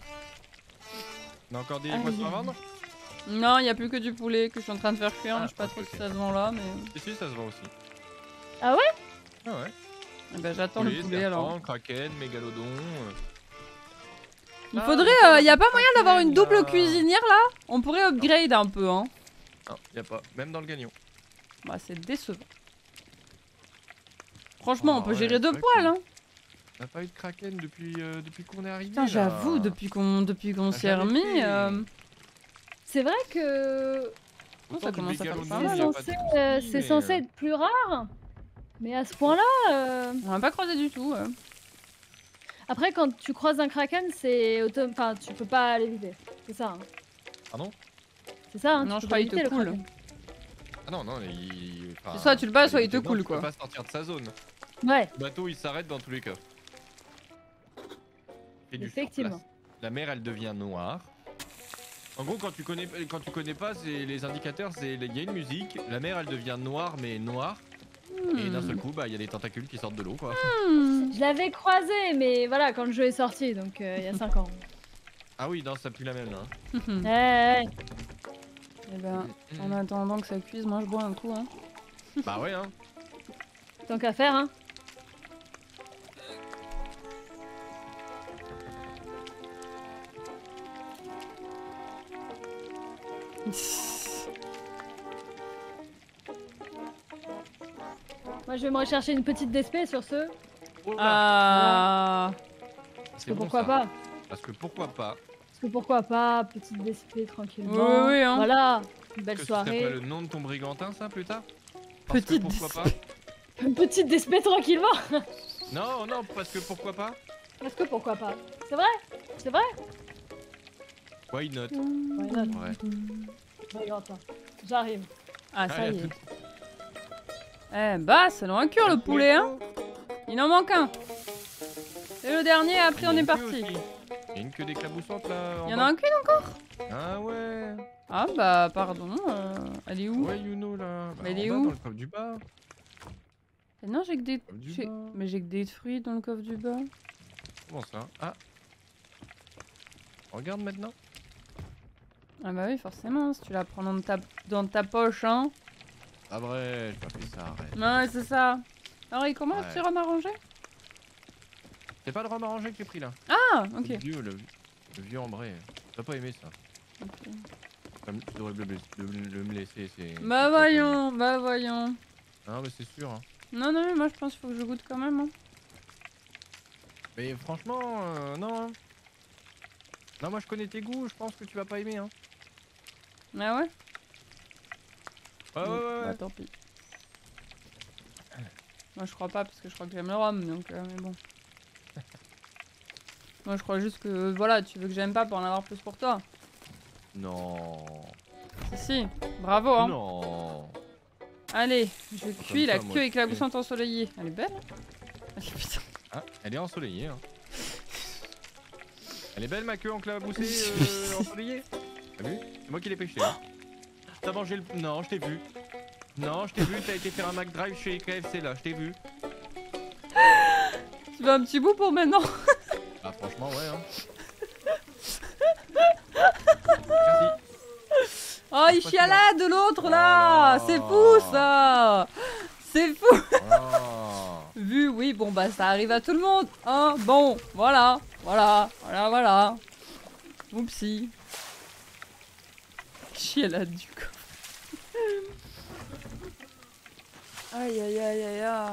On a encore des Aïe. poissons à vendre? Non, il y a plus que du poulet que je suis en train de faire cuire, Ah, je sais pas ok, trop ok. si ça se vend là, mais... Si, si, ça se vend aussi. Ah ouais? Ah ouais. Eh ben, j'attends le poulet alors. serpent, kraken, mégalodon. euh. Il Ah, faudrait, mais euh, y a pas moyen d'avoir une double là. cuisinière là? On pourrait upgrade un peu, hein. Non, y a pas. Même dans le gagnon. Bah c'est décevant. Franchement, Oh, on peut ouais, gérer deux c'est vrai poils, que- hein. On n'a pas eu de kraken depuis, euh, depuis qu'on est arrivé. Putain, là. j'avoue, depuis qu'on depuis qu'on On a s'y est jamais remis... fait. euh, C'est vrai que Oh, Autant ça du commence à faire mégalodon, pas c'est mal, y a hein. pas de censé, soucis, euh, c'est mais, censé euh, être plus rare. Mais à ce point-là. euh, On n'a pas croisé du tout. ouais. Après, quand tu croises un kraken, c'est auto... Enfin, tu peux pas l'éviter. C'est ça. Hein. Pardon? C'est ça, hein, Non, tu je peux crois pas il te éviter le coule. kraken. Ah non, non, il. enfin, C'est soit tu le bats, soit il te non, coule, tu quoi. peux pas sortir de sa zone. Ouais, Le bateau il s'arrête dans tous les cas. Et du effectivement. surplace. La mer elle devient noire. En gros quand tu connais quand tu connais pas c'est les indicateurs c'est il y a une musique, la mer elle devient noire mais noire et d'un seul coup bah il y a des tentacules qui sortent de l'eau quoi. Hmm. Je l'avais croisé, mais voilà, quand le jeu est sorti, donc euh, il y a cinq ans. Ah oui non ça pue la même là. Hmm. Ouais, ouais. Eh ben, en attendant que ça cuise, moi je bois un coup, hein. Bah ouais hein. Tant qu'à faire, hein. Moi, je vais me rechercher une petite despée sur ce. Oh là, Ah. Parce c'est que bon, pourquoi ça. pas? Parce que pourquoi pas. Parce que pourquoi pas? Petite despée tranquillement. Oui, oui, hein. Voilà, une belle Que ce serait pas soirée. le nom de ton brigantin ça plus tard? Parce Petite que pourquoi dis- pas? Une petite despée tranquillement. Non non parce que pourquoi pas? Parce que pourquoi pas? C'est vrai? C'est vrai? Why not? Why not? Ouais. Regarde ça. J'arrive. Ah, ça Allez, y à est. tout. Eh bah, ça doit cuire le poulet, hein. Il en manque un. Et le dernier, après Il y a on est une queue parti. aussi. Il y a une queue d'éclaboussante là. Il y en a un qu'une encore? Ah ouais. Ah bah, pardon. euh, Elle est où? Ouais, Yuno là. Bah, Mais elle en est bas, où dans le coffre du bas. Eh non, j'ai que des... Coffre du j'ai- bas. Mais j'ai que des fruits dans le coffre du bas. Comment ça? Ah. Regarde maintenant. Ah bah oui, forcément, si tu la prends dans ta, dans ta poche, hein. Ah vrai, j'ai pas fait ça, arrête. Ouais, c'est ça. Alors, il comment Ouais. ce petit rhum arrangé? C'est pas le rhum arrangé que j'ai pris là. Ah, Le ok. vieux, le, le vieux ambré. T'as pas aimé ça. Ok. Comme tu devrais le, le- le me laisser, c'est. c'est Bah pas voyons, bah voyons. pas- Non mais c'est sûr. Hein. Non, non, mais moi je pense qu'il faut que je goûte quand même. Hein. Mais franchement, euh, non. Hein. Non moi je connais tes goûts, je pense que tu vas pas aimer. Hein. Ah ouais? Ouais, ouais, ouais. Bah ouais. tant pis. Moi je crois pas parce que je crois que j'aime le rhum donc euh, mais bon. Moi je crois juste que voilà, tu veux que j'aime pas pour en avoir plus pour toi. Non. Si si, bravo hein. Non. Allez, je cuis la ça, moi, queue je éclaboussante ensoleillée. Elle est belle hein. Ah, putain. Ah, elle est ensoleillée. Hein. Elle est belle ma queue enclaboussée euh, ensoleillée. T'as vu? C'est moi qui l'ai pêché. Hein. T'as mangé le... Non, je t'ai vu. Non, je t'ai vu, t'as été faire un McDrive chez K F C là, je t'ai vu. Tu veux un petit bout pour maintenant? Ah franchement ouais hein. Merci. Oh il chialade de l'autre là. Oh. C'est fou ça. C'est fou. Oh. Vu, oui, bon bah ça arrive à tout le monde. Hein, bon, voilà, voilà, voilà, voilà. Oupsie. Chialade du coup. Aïe aïe aïe aïe aïe.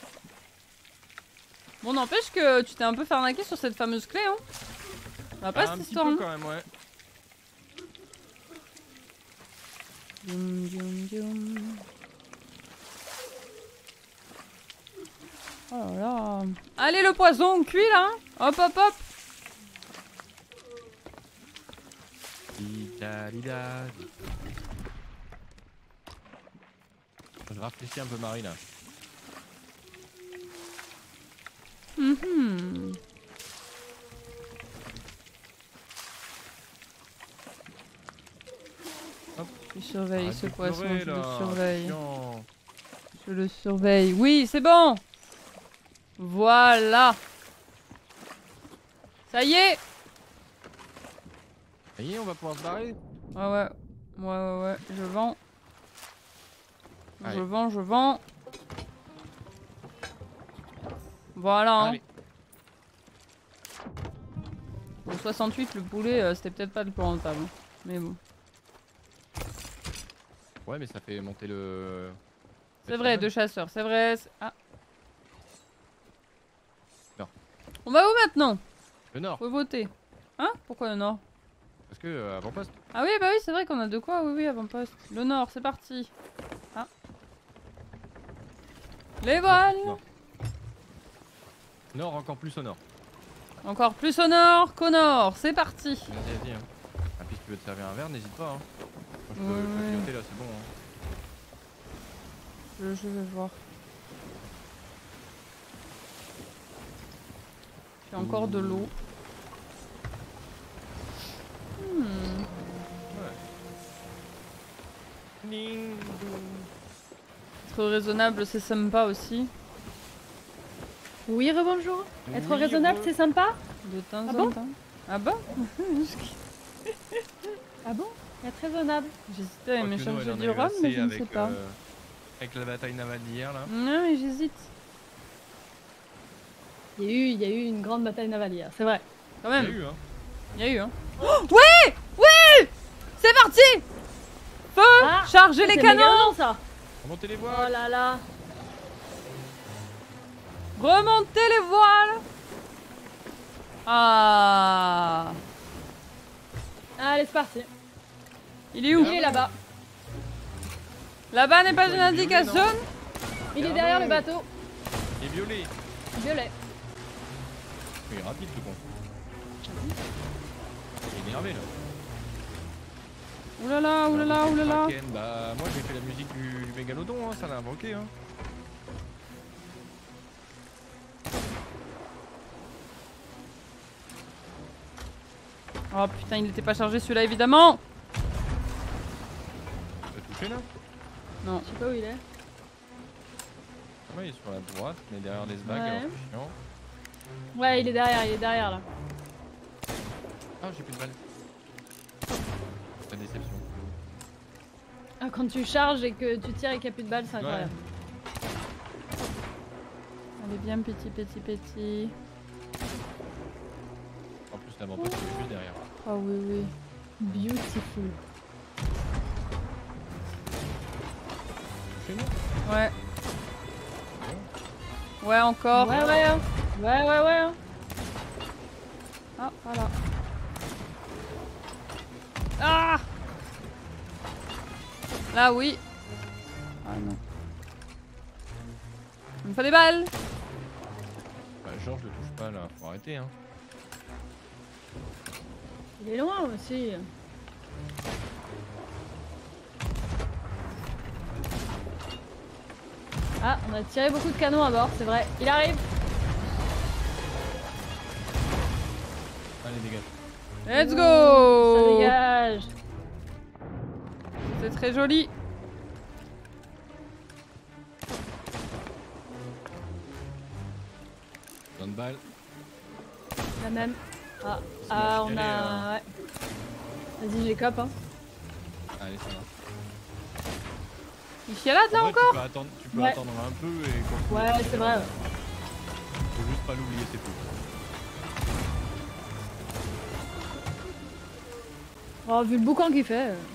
Bon, n'empêche que tu t'es un peu fait arnaquer sur cette fameuse clé, hein. On va pas Ah, cette un petit histoire. peu hein. quand même ouais. Dioum, dioum, dioum. Oh là là. Allez le poison, cuit là. Hein. Hop hop hop. Lida, lida. Je rafraîchis un peu Marie là. Mhm. Hop. Je surveille Arrête ce de poisson, pleurer, je le là, surveille. chiant. Je le surveille. Oui, c'est bon. Voilà. Ça y est. Ça y est, on va pouvoir se barrer. Ouais, ouais. Ouais, ouais, ouais. Je vends. Je Allez. vends, je vends. Voilà. Hein. Allez. Bon, soixante-huit, le poulet, euh, c'était peut-être pas le plus rentable. hein. Mais bon. Ouais mais ça fait monter le... C'est vrai, deux chasseurs, c'est vrai. c'est- Ah. Non. On va où maintenant? Le nord. Faut voter. Hein? Pourquoi le nord? Parce que euh, avant-poste. Ah oui, bah oui, c'est vrai qu'on a de quoi, oui, oui, avant-poste. Le nord, c'est parti. Ah. Les voiles. Nord. Nord encore plus au nord. Encore plus au nord qu'au nord, c'est parti. Vas-y, vas-y. Hein. Ah, puis si tu veux te servir un verre, n'hésite pas. Hein. Moi, je peux, Ouais, je peux ouais. piloter là, c'est bon. Hein. Je, je vais voir. J'ai encore de l'eau. Hmm. Ding, dong. Être raisonnable, c'est sympa aussi. Oui, rebonjour. Être Oui, raisonnable, re- c'est sympa. De temps Ah en bon temps. Ah bon? Ah bon? Être raisonnable. J'hésitais à Oh, aimer que nous, elle chercher en a du eu rhum, mais assez je ne avec, sais pas. euh, avec la bataille navale d'hier là. Non, mais j'hésite. Il y a eu, il y a eu une grande bataille navale hier, c'est vrai. Quand Il y a même. eu hein. Il y a eu, hein. Oh, ouais! Ouais! C'est parti! Feu! Ah, Chargez les C'est canons! méga long, ça. Remontez les Oh voiles. là là. Remontez les voiles! Ah! Allez, c'est parti. Il est où? Il est là-bas. Là-bas n'est pas Il une est violet, indication? non Il est Ah derrière non. le bateau. Il est violet. Violet. Il est rapide ce con. Il est énervé là. Oulala, oulala, oulala. Kraken, bah moi j'ai fait la musique du, du mégalodon, hein, ça l'a invoqué. Hein. Oh putain, il n'était pas chargé celui-là évidemment! T'as touché là? Non. Je sais pas où il est. Ouais, il est sur la droite, mais derrière les sbags, Ouais. alors c'est chiant. Ouais, il est derrière, il est derrière là. Ah, j'ai plus de balles. La déception. Ah, quand tu charges et que tu tires et qu'il n'y a plus de balles, c'est incroyable. Allez bien petit, petit, petit. En plus, l'avant-poste, il est juste derrière. Oh oui, oui. Beautiful. Chez nous? Ouais. Ouais, encore. Ouais, ouais, hein. ouais, ouais, ouais. hein. Ah, voilà. Ah! Là, oui. Ah non. Il me faut des balles. Bah, Georges le touche pas là, faut arrêter hein. Il est loin aussi. Ah, on a tiré beaucoup de canons à bord, c'est vrai. Il arrive. Allez, dégage. Let's Ça go. dégage. C'est très joli. vingt balles. La même. Ah, C'est ah bon, on allez, a... Ouais. Vas-y, je les cope, hein. Allez, ça va. Il chialade là En vrai, encore. Tu peux attendre, tu peux Ouais. attendre un peu et quand Ouais, c'est vrai. Ouais. Faut juste pas l'oublier, c'est tout. Oh, vu le boucan qu'il fait. euh.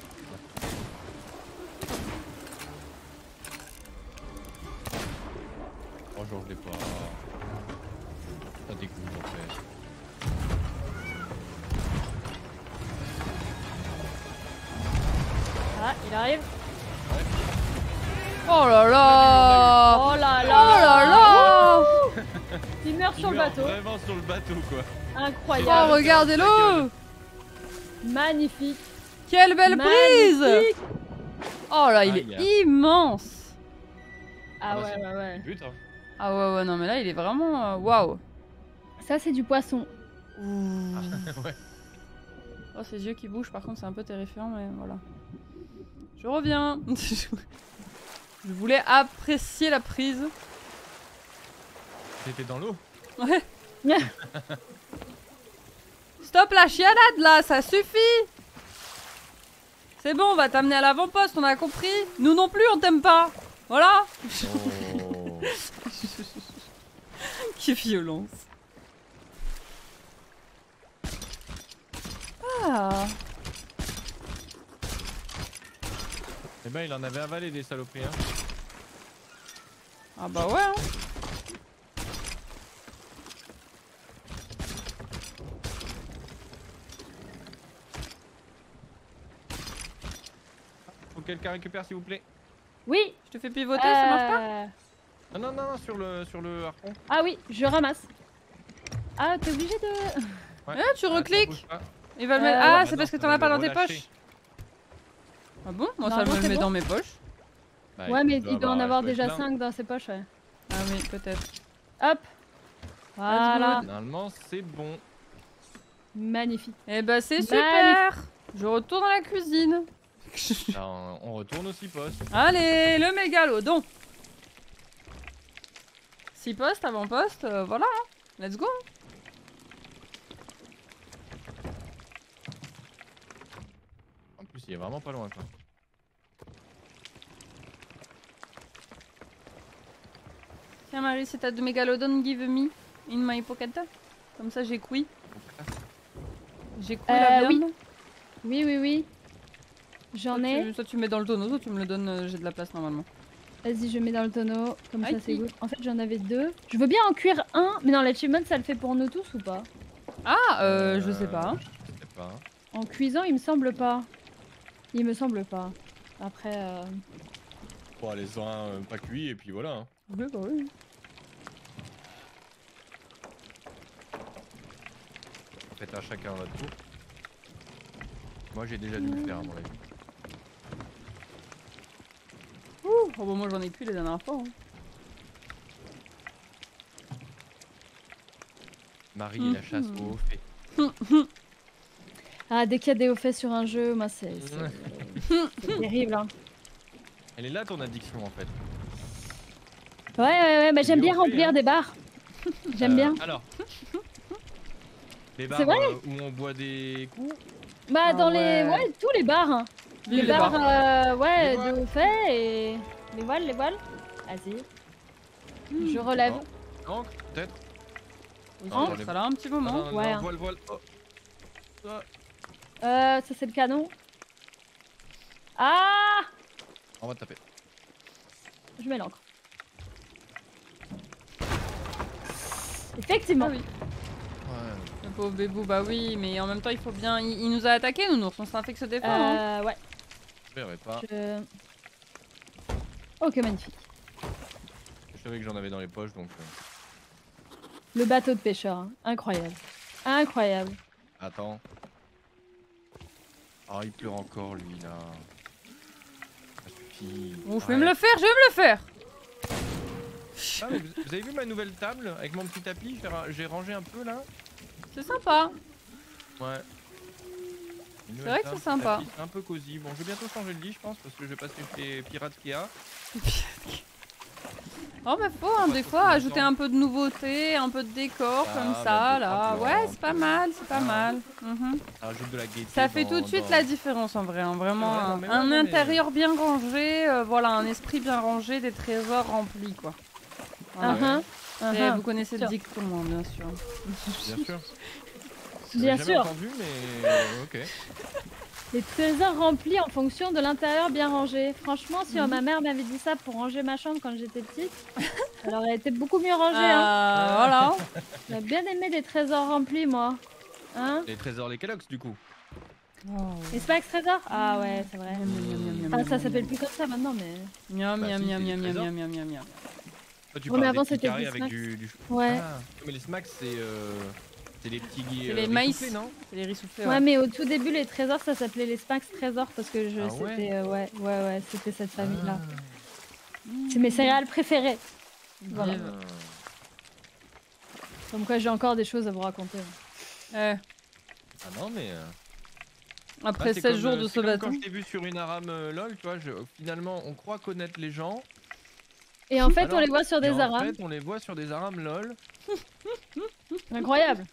Oh, genre, je l'ai pas. Ça découvre en fait. Ah, il arrive. Oh là là. Oh là Oh là. là là. Il meurt Il sur le meurt bateau. Vraiment sur le bateau quoi. Oh, Incroyable. regardez-le. Magnifique. Quelle belle prise. Magnifique. Oh là, il Aïe. est immense. Ah bah, ouais, c'est- ouais, ouais. But hein. Ah ouais, ouais, non, mais là, il est vraiment... euh, Waouh. Ça, c'est du poisson. ouais. Oh, ses yeux qui bougent, par contre, c'est un peu terrifiant, mais voilà. Je reviens. Je voulais apprécier la prise. T'étais dans l'eau. Ouais. Stop la chialade, là, ça suffit. C'est bon, on va t'amener à l'avant-poste, on a compris. Nous non plus, on t'aime pas. Voilà. Oh. Quelle violence. Ah. Eh ben il en avait avalé des saloperies hein. Ah bah ouais. Hein. Faut que quelqu'un récupère s'il vous plaît. Oui. Je te fais pivoter, ça marche pas? Euh, Non non non, non sur le sur le harpon. Ah oui, je ramasse. Ah, t'es obligé de... Ouais. Ah, tu Ah, ça recliques. bouge pas. Il va le mettre... Euh, Ah, bah c'est non, parce que ça t'en va as pas le dans tes relâcher. poches. Ah bon? Moi, ça Non, non, me le c'est met bon. dans mes poches. Bah, Ouais, mais doit il doit en avoir doit être déjà plein. cinq dans ses poches, ouais. Ah oui, peut-être. Hop. Voilà. Normalement c'est bon. Magnifique. Eh bah c'est Magnifique. super. Je retourne à la cuisine. Là, on, on retourne au six postes. Allez, le mégalodon. six postes, avant-poste, euh, voilà. hein. Let's go. En plus il est vraiment pas loin quoi. Tiens Marie, c'est ta de mégalodon, give me in my pocket. Comme ça j'ai cuit. J'ai cuit Euh, la oui. viande. Oui, oui, oui. J'en Soit ai. tu, soit tu mets dans le tonneau, soit tu me le donnes, euh, j'ai de la place normalement. Vas-y, je mets dans le tonneau. Comme Aïe. ça, c'est good. En fait, j'en avais deux. Je veux bien en cuire un. Mais non, l'achievement, ça le fait pour nous tous ou pas? Ah, euh, je sais pas. Je sais pas. En cuisant, il me semble pas. Il me semble pas. Après, euh... Bon les uns euh, pas cuits et puis voilà. Hein. Oui, bah oui. Faites à chacun votre tour. Moi j'ai déjà dû le faire à mon avis. Ouh, oh, bah, moi j'en ai cuit les dernières fois. hein. Marie et la chasse Mhm. au fait. Ah, dès qu'il y a des hauts faits sur un jeu, moi, c'est c'est- c'est terrible. Hein. Elle est là ton addiction en fait. Ouais, ouais, ouais. Bah, j'aime Des bien hauts faits, remplir hein. des bars. J'aime Euh, bien. Alors. Les bars C'est vrai euh, où on boit des coups. Bah, Ah dans ouais. les. Ouais, tous les bars. Hein. Oui, Les, les bars, bars. euh, ouais, Les voiles. de hauts faits et. Les voiles, les voiles. Vas-y. Je relève. Non, Ancre, peut-être. Oui, Non, ça les- sera là un petit moment. Non, non, non, Ouais. non, voile, voile. Oh. Ah. Euh, ça, c'est le canon. Ah! On va te taper. Je mets l'encre. Effectivement. Ah oui. Ouais. Le pauvre bébou, bah oui, mais en même temps il faut bien. Il, il nous a attaqué, nous, nous, on s'en fait que se défendre. hein. Euh, ouais. Je verrai pas. Je... Ok, magnifique. Je savais que j'en avais dans les poches donc. Euh... Le bateau de pêcheur, hein. Incroyable. Incroyable. Attends. Oh, il pleure encore lui là. Ça suffit. Bon, je vais me le faire, je vais me le faire. Ah, mais vous, vous avez vu ma nouvelle table avec mon petit tapis? J'ai rangé un peu là. C'est sympa. Ouais. C'est vrai que c'est sympa. C'est un peu cosy. Bon, je vais bientôt changer de lit, je pense, parce que je vais passer chez Pirate Kea. Oh bah faut hein, des fois ajouter un peu de nouveauté, un peu de décor ah, comme bah, ça là. Ouais, c'est pas mal, c'est pas ah. mal. Mm-hmm. Ça rajoute de la gaieté. Ça fait dans, tout de suite dans... la différence en vrai. Hein. Vraiment ouais, un, non, mais un ouais, intérieur mais... bien rangé, euh, voilà, un esprit bien rangé, des trésors remplis quoi. Voilà. Uh -huh. Uh -huh. Vous connaissez le dicton, hein, bien sûr. Bien sûr. Bien sûr. Entendu, mais ok. Les trésors remplis en fonction de l'intérieur bien rangé. Franchement, si mmh. ma mère m'avait dit ça pour ranger ma chambre quand j'étais petite, elle aurait été beaucoup mieux rangée. Euh, hein. Voilà. J'ai bien aimé les trésors remplis, moi. Hein? Les trésors, les Kellogg's, du coup. Oh. Les Spax trésors? Ah ouais, c'est vrai. Mmh. Ah, ça s'appelle plus comme ça maintenant, mais. Miam, miam, miam, miam, miam, miam, miam, miam, miam. Tu oh, mais avant, c'était des avec du, du... Ouais. Ah, mais les smacks, c'est. Euh... C'est les petits C'est euh, les maïs, non? C'est les riz soufflés. Ouais. ouais, mais au tout début, les trésors, ça s'appelait les Spax trésors parce que je ah c'était ouais, euh, ouais, ouais, ouais, c'était cette famille-là. Ah. C'est mes céréales préférées. Voilà. Ah. Comme quoi, j'ai encore des choses à vous raconter. Ouais. Ah non, mais. Euh... Après bah, seize jours de ce bâton. Quand je t'ai vu sur une aram euh, lol, tu vois, je... finalement, on croit connaître les gens. Et en fait, alors, on les voit sur des en arames. En fait, on les voit sur des arames lol. Incroyable.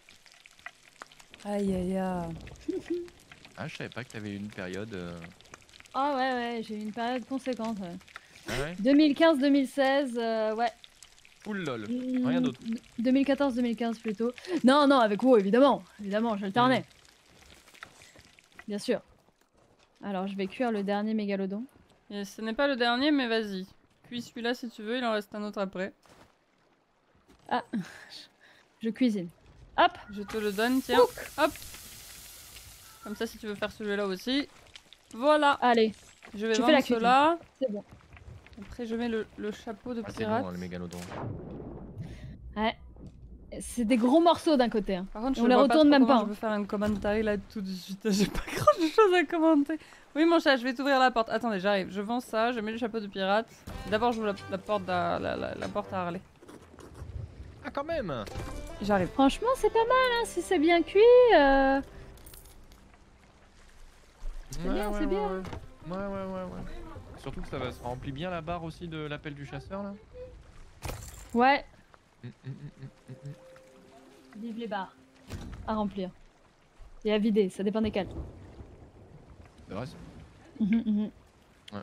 Aïe aïe aïe. Ah, je savais pas que t'avais eu une période. Euh... Ah ouais, ouais, j'ai eu une période conséquente. Ouais. Ah ouais deux mille quinze deux mille seize, euh, ouais. Full lol, mmh, rien d'autre. deux mille quatorze deux mille quinze plutôt. Non, non, avec vous, évidemment. Évidemment, j'alternais. Mmh. Bien sûr. Alors, je vais cuire le dernier mégalodon. Et ce n'est pas le dernier, mais vas-y. Cuis celui-là si tu veux, il en reste un autre après. Ah, je cuisine. Hop, je te le donne, tiens. Ouh. Hop. Comme ça, si tu veux faire celui-là aussi. Voilà. Allez. Je vais je vendre cela. C'est bon. Après, je mets le, le chapeau de ah, pirate. C'est bon, le mégalodon. Ouais. C'est des gros morceaux d'un côté. Hein. Par contre, je on les retourne même pas. Je peux faire un commentaire là tout de suite. J'ai pas grand chose à commenter. Oui, mon chat, je vais t'ouvrir la porte. Attendez, j'arrive. Je vends ça, je mets le chapeau de pirate. D'abord, j'ouvre la, la porte à la, la, la porte à Harley. Ah, quand même. J'arrive. Franchement, c'est pas mal, hein, si c'est bien cuit. Euh... C'est ouais, bien, ouais, c'est ouais, bien. Ouais. ouais, ouais, ouais, ouais. Surtout que ça va se remplir bien la barre aussi de l'appel du chasseur là. Ouais. Mm, mm, mm, mm, mm. Vive les barres. À remplir. Et à vider, ça dépend desquels. C'est vrai. Mmh, mmh. Ouais.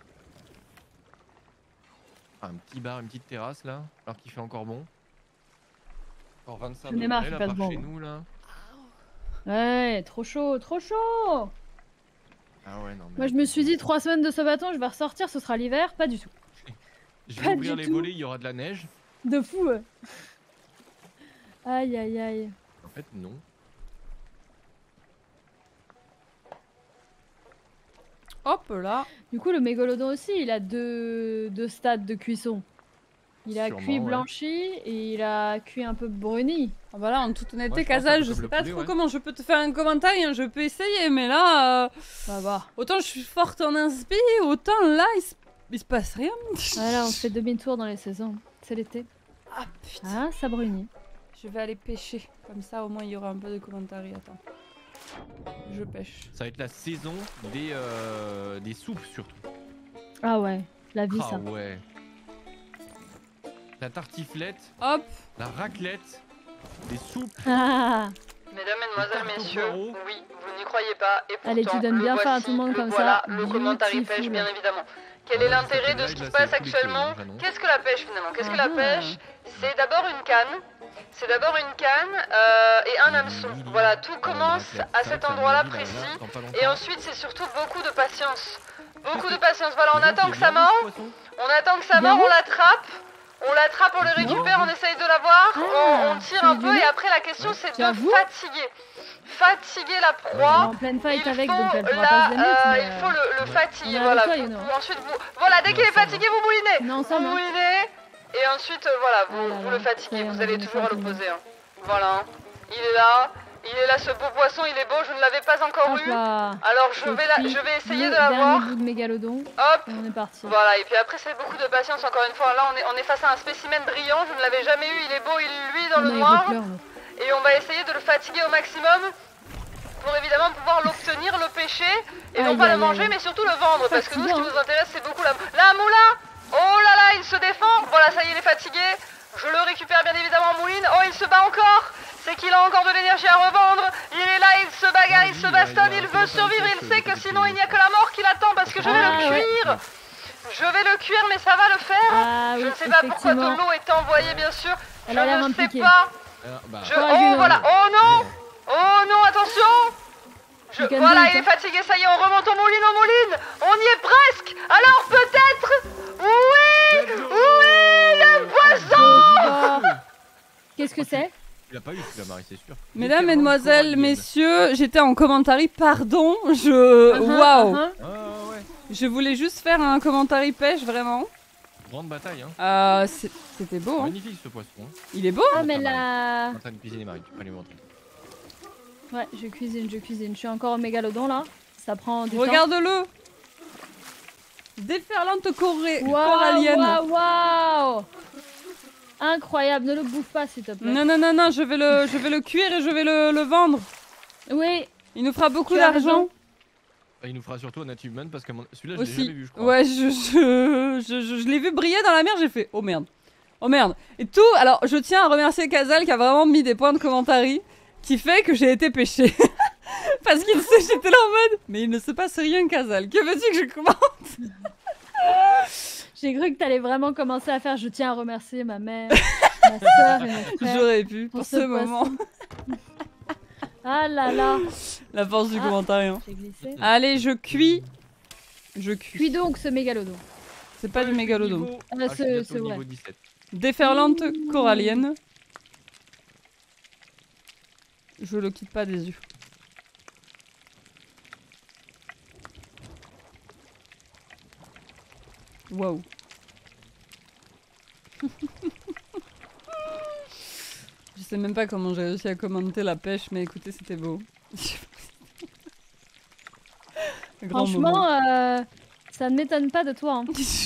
Ah, un petit bar, une petite terrasse là, alors qu'il fait encore bon. Encore vingt-cinq degrés marre, là par par bon. chez nous là. Ouais, trop chaud, trop chaud. Ah ouais, non mais... Moi je me suis dit trois semaines de ce bâton, je vais ressortir, ce sera l'hiver, pas du tout. Je vais ouvrir les volets, il y aura de la neige. De fou. Ouais. Aïe aïe aïe. En fait non. Hop là. Du coup le mégalodon aussi, il a deux, deux stades de cuisson. Il a Sûrement, cuit ouais. blanchi et il a cuit un peu bruni. Ah bah là, en toute honnêteté, Moi, je Casal, pense je que sais comme pas le poulet, trop ouais. comment je peux te faire un commentaire, hein, je peux essayer, mais là... Euh... On va voir. Autant je suis forte en inspi, autant là, il se, il se passe rien. Voilà, on fait demi-tour dans les saisons. C'est l'été. Ah putain. Ah, ça brunit. Je vais aller pêcher, comme ça au moins il y aura un peu de commentaires. Attends. Je pêche. Ça va être la saison des, euh, des soupes surtout. Ah ouais, la vie Ah ça. ouais. La tartiflette, Hop. la raclette, des soupes. Ah. Mesdames, Mesdemoiselles, Tarte au Messieurs, poireau. oui, vous n'y croyez pas, et pourtant, Allez, tu donnes le bien faim à voici, tout le monde le comme voilà, ça. le commentaire y pêche, Beautiful. bien évidemment. Quel Ah est ouais, l'intérêt ça de fait ce qui là, se c'est passe tous les actuellement? kilos, j'annonce. Qu'est-ce que la pêche finalement? Qu'est-ce que la Ah. pêche? C'est d'abord une canne, c'est d'abord une canne euh, et un hameçon. Voilà, tout commence à cet endroit-là précis. Et ensuite, c'est surtout beaucoup de patience. Beaucoup de patience. Voilà, on attend que ça mord, on attend que ça mord, on l'attrape. On l'attrape, on le récupère, on essaye de l'avoir, Ah, on, on tire c'est un du peu lait. et après la question c'est de J'avoue. fatiguer. fatiguer la On est proie. en pleine fight Il avec, faut, donc elle pourra la, pas se démettre. euh, mais, il faut le, le on fatiguer, est voilà. avec toi, Vous- Yuno. vous- ensuite, vous, voilà, dès On qu'il est est ensemble. fatigué, vous moulinez. On est Vous ensemble, hein. moulinez, et ensuite, euh, voilà, vous, Ah là vous là, le ça fatiguez. y est, Vous on a allez des toujours à méchants l'opposé. Hein. Voilà. hein. Il est là, il est là, ce beau poisson, il est beau. Je ne l'avais pas encore Hop eu. là. Alors, je Je vais, la, suis je vais essayer le de dernier l'avoir. bout de mégalodon. Hop. Et on est parti. Voilà, et puis après c'est beaucoup de patience encore une fois. Là on est, on est face à un spécimen brillant, je ne l'avais jamais eu, il est beau, il luit dans On le a noir. Aéropleur, nous. Et on va essayer de le fatiguer au maximum pour évidemment pouvoir l'obtenir, le pêcher. Et non Aïe, pas aïe, le manger aïe. mais surtout le vendre. Parce que nous ce qui Fatigant, nous intéresse c'est beaucoup la... La moula. Oh là là, il se défend. Voilà, ça y est, il est fatigué. Je le récupère bien évidemment en mouline. Oh, il se bat encore. C'est qu'il a encore de l'énergie à revendre. Il est là, il se bagarre, il Oui, se il a- bastonne, il a il un veut peu survivre. de Il pêche, sait que peut-être sinon qu'il- il n'y a que la mort qui l'attend parce que je vais Ah, le ouais. cuire. Je vais le cuire mais ça va le faire. Ah Je oui, ne sais pas pourquoi de effectivement. l'eau est envoyée bien sûr. Elle Je a l'air ne sais impliquée. pas. Alors, bah, Je... Courage, Oh Yuno. voilà. Oh non. Oh non, attention. Je... You can Voilà, do it, il est hein. fatigué, ça y est, on remonte au mouline, au mouline. On y est presque. Alors peut-être. Oui. let's go. Oui, le poisson. Oh. Qu'est-ce que c'est? Tu l'as pas eu celui-là, Marie, c'est sûr. Mesdames, Littéralement mesdemoiselles, corallienne. messieurs, j'étais en commentaire, pardon, je... Uh-huh, Waouh uh-huh. Ah ouais, Je voulais juste faire un commentaire pêche, vraiment. grande bataille, hein. Euh, c'est- c'était beau, hein. Magnifique ce poisson. Hein. Il est beau, Ah, hein. mais Je là. suis en train de cuisiner, Marie, tu peux lui montrer. Ouais, je cuisine, je cuisine. Je suis encore au mégalodon là. Ça prend du temps. Regarde-le. Déferlante coré- Waouh, corallienne. waouh, waouh. Incroyable, ne le bouffe pas s'il te plaît. Non, non, non, non, je vais le, je vais le cuire et je vais le, le vendre. Oui, Il nous fera beaucoup Tu as d'argent. raison. Ah, il nous fera surtout un achievement parce que mon- celui-là, je l'ai Aussi. jamais vu, je crois. Ouais, je, je, je, je, je l'ai vu briller dans la mer, j'ai fait oh merde. Oh merde. Et tout, alors je tiens à remercier Kazal qui a vraiment mis des points de commentaire qui fait que j'ai été pêché. Parce qu'il sait, j'étais là en mode mais il ne se passe rien, Kazal. Que veux-tu que je commente? j'ai cru que t'allais vraiment commencer à faire. Je tiens à remercier ma mère, ma soeur et mon frère. J'aurais pu pour, pour ce, ce moment. Ah là là. La force du Ah. commentaire. Hein. J'ai glissé. Allez, je cuis. Je cuis. Cuis donc ce mégalodon. C'est pas Ouais, du je suis mégalodon. niveau- Ah, Ah, je suis c'est- bientôt c'est au vrai. niveau dix-sept. Déferlante corallienne. Je le quitte pas des yeux. Waouh. Je sais même pas comment j'ai réussi à commenter la pêche, mais écoutez, c'était beau. Grand moment. Franchement, euh, ça ne m'étonne pas de toi. hein.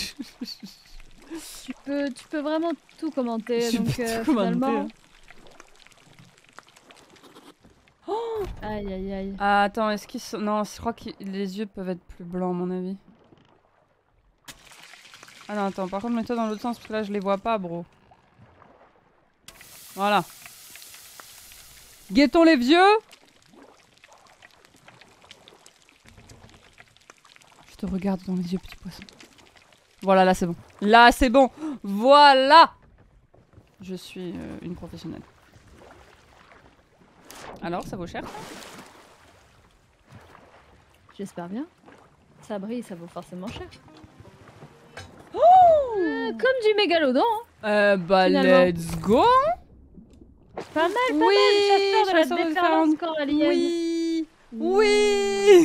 Tu peux, tu peux vraiment tout commenter. Je donc peux euh, tout commenter, finalement. hein. Aïe aïe aïe. Ah, attends, est-ce qu'ils sont... Non, je crois que les yeux peuvent être plus blancs, à mon avis. Ah non, attends, par contre, mets-toi dans l'autre sens, parce que là, je les vois pas, bro. Voilà. Guettons les vieux. Je te regarde dans les yeux, petit poisson. Voilà, là, c'est bon. Là, c'est bon. Voilà. Je suis euh, une professionnelle. Alors, ça vaut cher? J'espère bien. Ça brille, ça vaut forcément cher. Oh Euh, comme du mégalodon. hein. Euh, bah, Finalement. let's go. Pas mal, pas Oui, mal. Chasseur de la chasseur de déferlante déferlante. corallienne. Oui. Oui.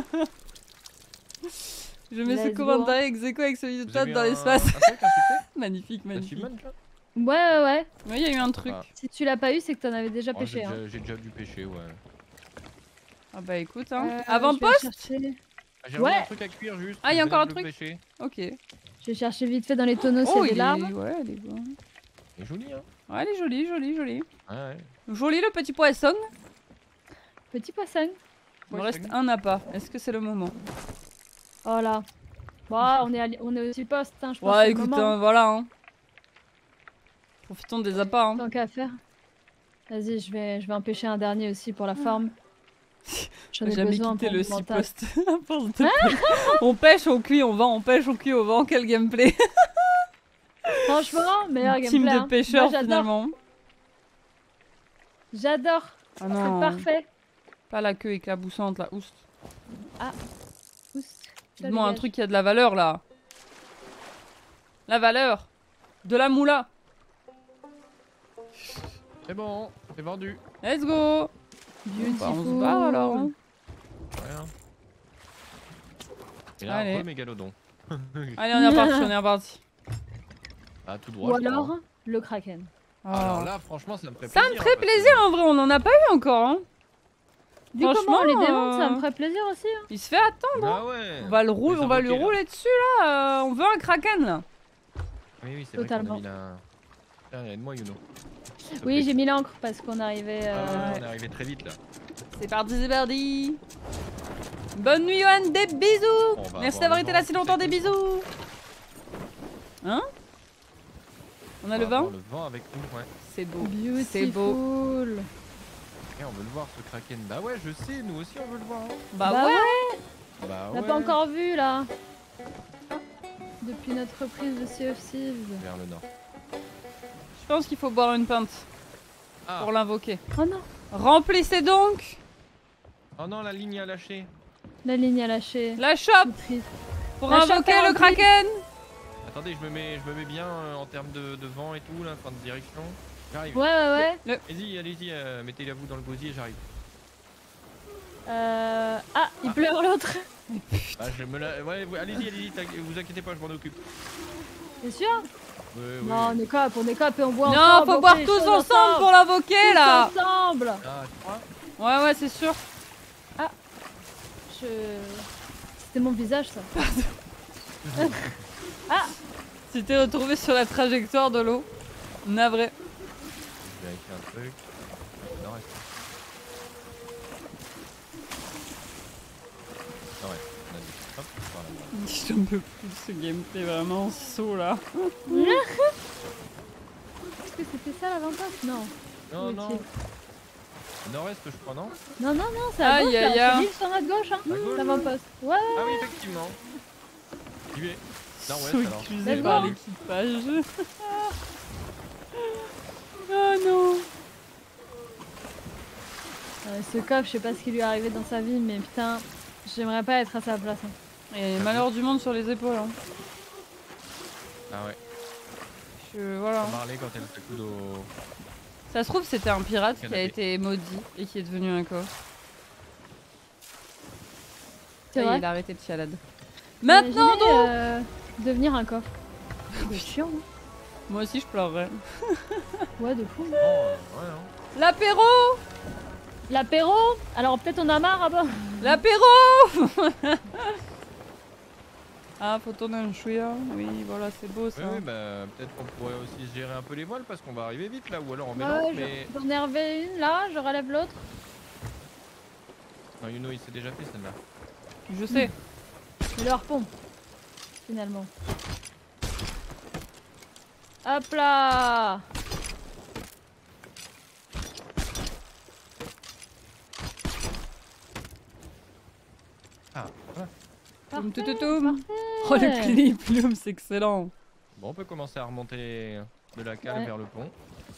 Je mets ce Let's go. commentaire ex aequo avec celui de Vous Todd avez dans un- l'espace. un truc, un succès Magnifique, magnifique. Achievement, là Ouais, ouais, ouais. Oui, il y a eu un truc. Ah. Si tu l'as pas eu, c'est que t'en avais déjà Oh, j'ai pêché. hein. déjà- J'ai déjà dû pêcher, ouais. Ah bah écoute, hein. Euh, Avant je vais poste. chercher- Ah, J'ai Ouais. remis un truc à cuire juste. Ah, il y a je encore un venais de le truc pêcher. Ok. Je vais chercher vite fait dans les tonneaux s'il y Oh, a des il larves. est... Ouais, elle est bonne. Il est joli, hein. Ouais, elle est jolie, jolie, jolie. Ouais, ouais. Joli le petit poisson. Petit poisson. Il me reste un appât. Est-ce que c'est le moment? Oh là. Bon, on est, à li- on est aussi poste, hein, je pense. Ouais, c'est le écoute, moment. hein, voilà. Hein. Profitons des appâts. Hein. Tant qu'à faire. Vas-y, je vais, je vais en pêcher un dernier aussi pour la forme. J'en ai Jamais besoin quitté pour le mon six mental. post. À force de pêche. On pêche, on cuit, on vend, on pêche, on cuit, on vend. Quel gameplay. Franchement, meilleur Team gameplay. de hein. pêcheurs Moi, j'adore. finalement. J'adore. Ah C'est non, parfait. pas la queue éclaboussante, la oust. Oups, ça Dis-moi un dégage. truc qui a de la valeur là. La valeur de la moula. C'est bon, c'est vendu. Let's go. Beautiful. Bah, on se barre alors. Hein. Voilà. Et là, Allez. un mégalodon. Allez, on est reparti, on est reparti. Ah, tout droit. Ou je crois, alors hein. le kraken. Oh. Alors là, franchement, ça me ferait Ça plaisir. me ferait hein, parce plaisir que- en vrai, on en a pas eu encore. Hein. Vu comment on Franchement, les démonte, ça euh, me ferait plaisir aussi. Hein. Il se fait attendre. Ah ouais. On va, le rouler, Les on va lui invoquer, là. rouler dessus là. euh, on veut un kraken là. Oui, oui, c'est vrai qu'on Totalement. a mis la... Tiens, aide-moi, Yuno. S'il te Oui, plaît. j'ai mis l'encre parce qu'on arrivait. Ah Euh... ouais, on est arrivé très vite là. C'est parti, c'est parti. Bonne nuit, Johan, des bisous. Bon, on va Merci avoir d'avoir le été vent, là si longtemps, des c'est cool. bisous. Hein? On a le va vent? avoir le vent avec nous, ouais. C'est beau. Beautiful. C'est beau. Et on veut le voir ce kraken. Bah ouais, je sais, nous aussi on veut le voir. hein. Bah, Bah ouais. ouais, Bah on ouais. l'a pas encore vu là. Depuis notre reprise de Sea of Thieves. Vers le nord. Je pense qu'il faut boire une pinte Ah. pour l'invoquer. Oh non, Remplissez donc Oh non, la ligne a lâché. la ligne a lâché. la chope C'est triste. pour La chope invoquer est le remplie. kraken. Attendez, je me mets, je me mets bien euh, en termes de, de vent et tout là, enfin de direction. J'arrive. Ouais, ouais, ouais. Allez-y, allez-y, euh, mettez-la vous dans le gosier, j'arrive. Euh... Ah, il Ah. pleure l'autre. Bah je me la... Ouais, vous- allez-y, allez-y, t'inqui- vous inquiétez pas, je m'en occupe. T'es sûr? Ouais, ouais. Non, on est cop, on est cop et on boit Non, ensemble. faut on boire fait les tous choses ensemble pour l'invoquer Tous là. ensemble. Ah, tu crois? Ouais, ouais, c'est sûr. Je... C'était mon visage ça. Tu t'es retrouvé sur la trajectoire de l'eau. Navré. Je vais écrire un truc. Non, reste. Non, ouais, on a dit. Hop, voilà. Je peux plus de ce gameplay vraiment saut là. Est-ce que c'était ça l'avantage? Non. Non, Ok. non. Nord-est, je crois, non? Non, non, non, c'est à Aïe, gauche aïe, là. aïe. C'est l'île sur notre gauche hein. À gauche. L'avant-poste. Ouais. Ah oui, effectivement. J'y vais. Nord-ouest, Saut alors. accusé Let's par go. l'équipage. Oh non. Euh, ce coffre, je sais pas ce qui lui est arrivé dans sa vie, mais putain, j'aimerais pas être à sa place. Hein. Il y a les malheurs du monde sur les épaules. Hein. Ah ouais. Je, voilà. On parlait quand elle se coude au. Ça se trouve, c'était un pirate qui a Canapé. été maudit et qui est devenu un coffre. C'est Ça y est, vrai. il a arrêté de chialade. Maintenant Imaginez, donc euh, devenir un coffre. C'est chiant. Hein. Moi aussi, je pleurerais. Ouais, de fou. Oh, euh, ouais, hein. L'apéro L'apéro. Alors peut-être on a marre à bord. L'apéro Ah, faut tourner un chouïa. Oui, voilà, c'est beau ça. Oui, oui, bah peut-être qu'on pourrait aussi gérer un peu les voiles parce qu'on va arriver vite là, ou alors on Ouais, mélange, je- mais. j'en ai relevé une là, je relève l'autre. Non, Yuno il s'est déjà fait celle-là. Je sais. C'est le harpon. Finalement. Hop là. Ah, voilà. Toum, Parfait, tout, tout, toum. parfait. Oh, le clip, Loom, c'est excellent. Bon, on peut commencer à remonter de la cale Ouais. vers le pont.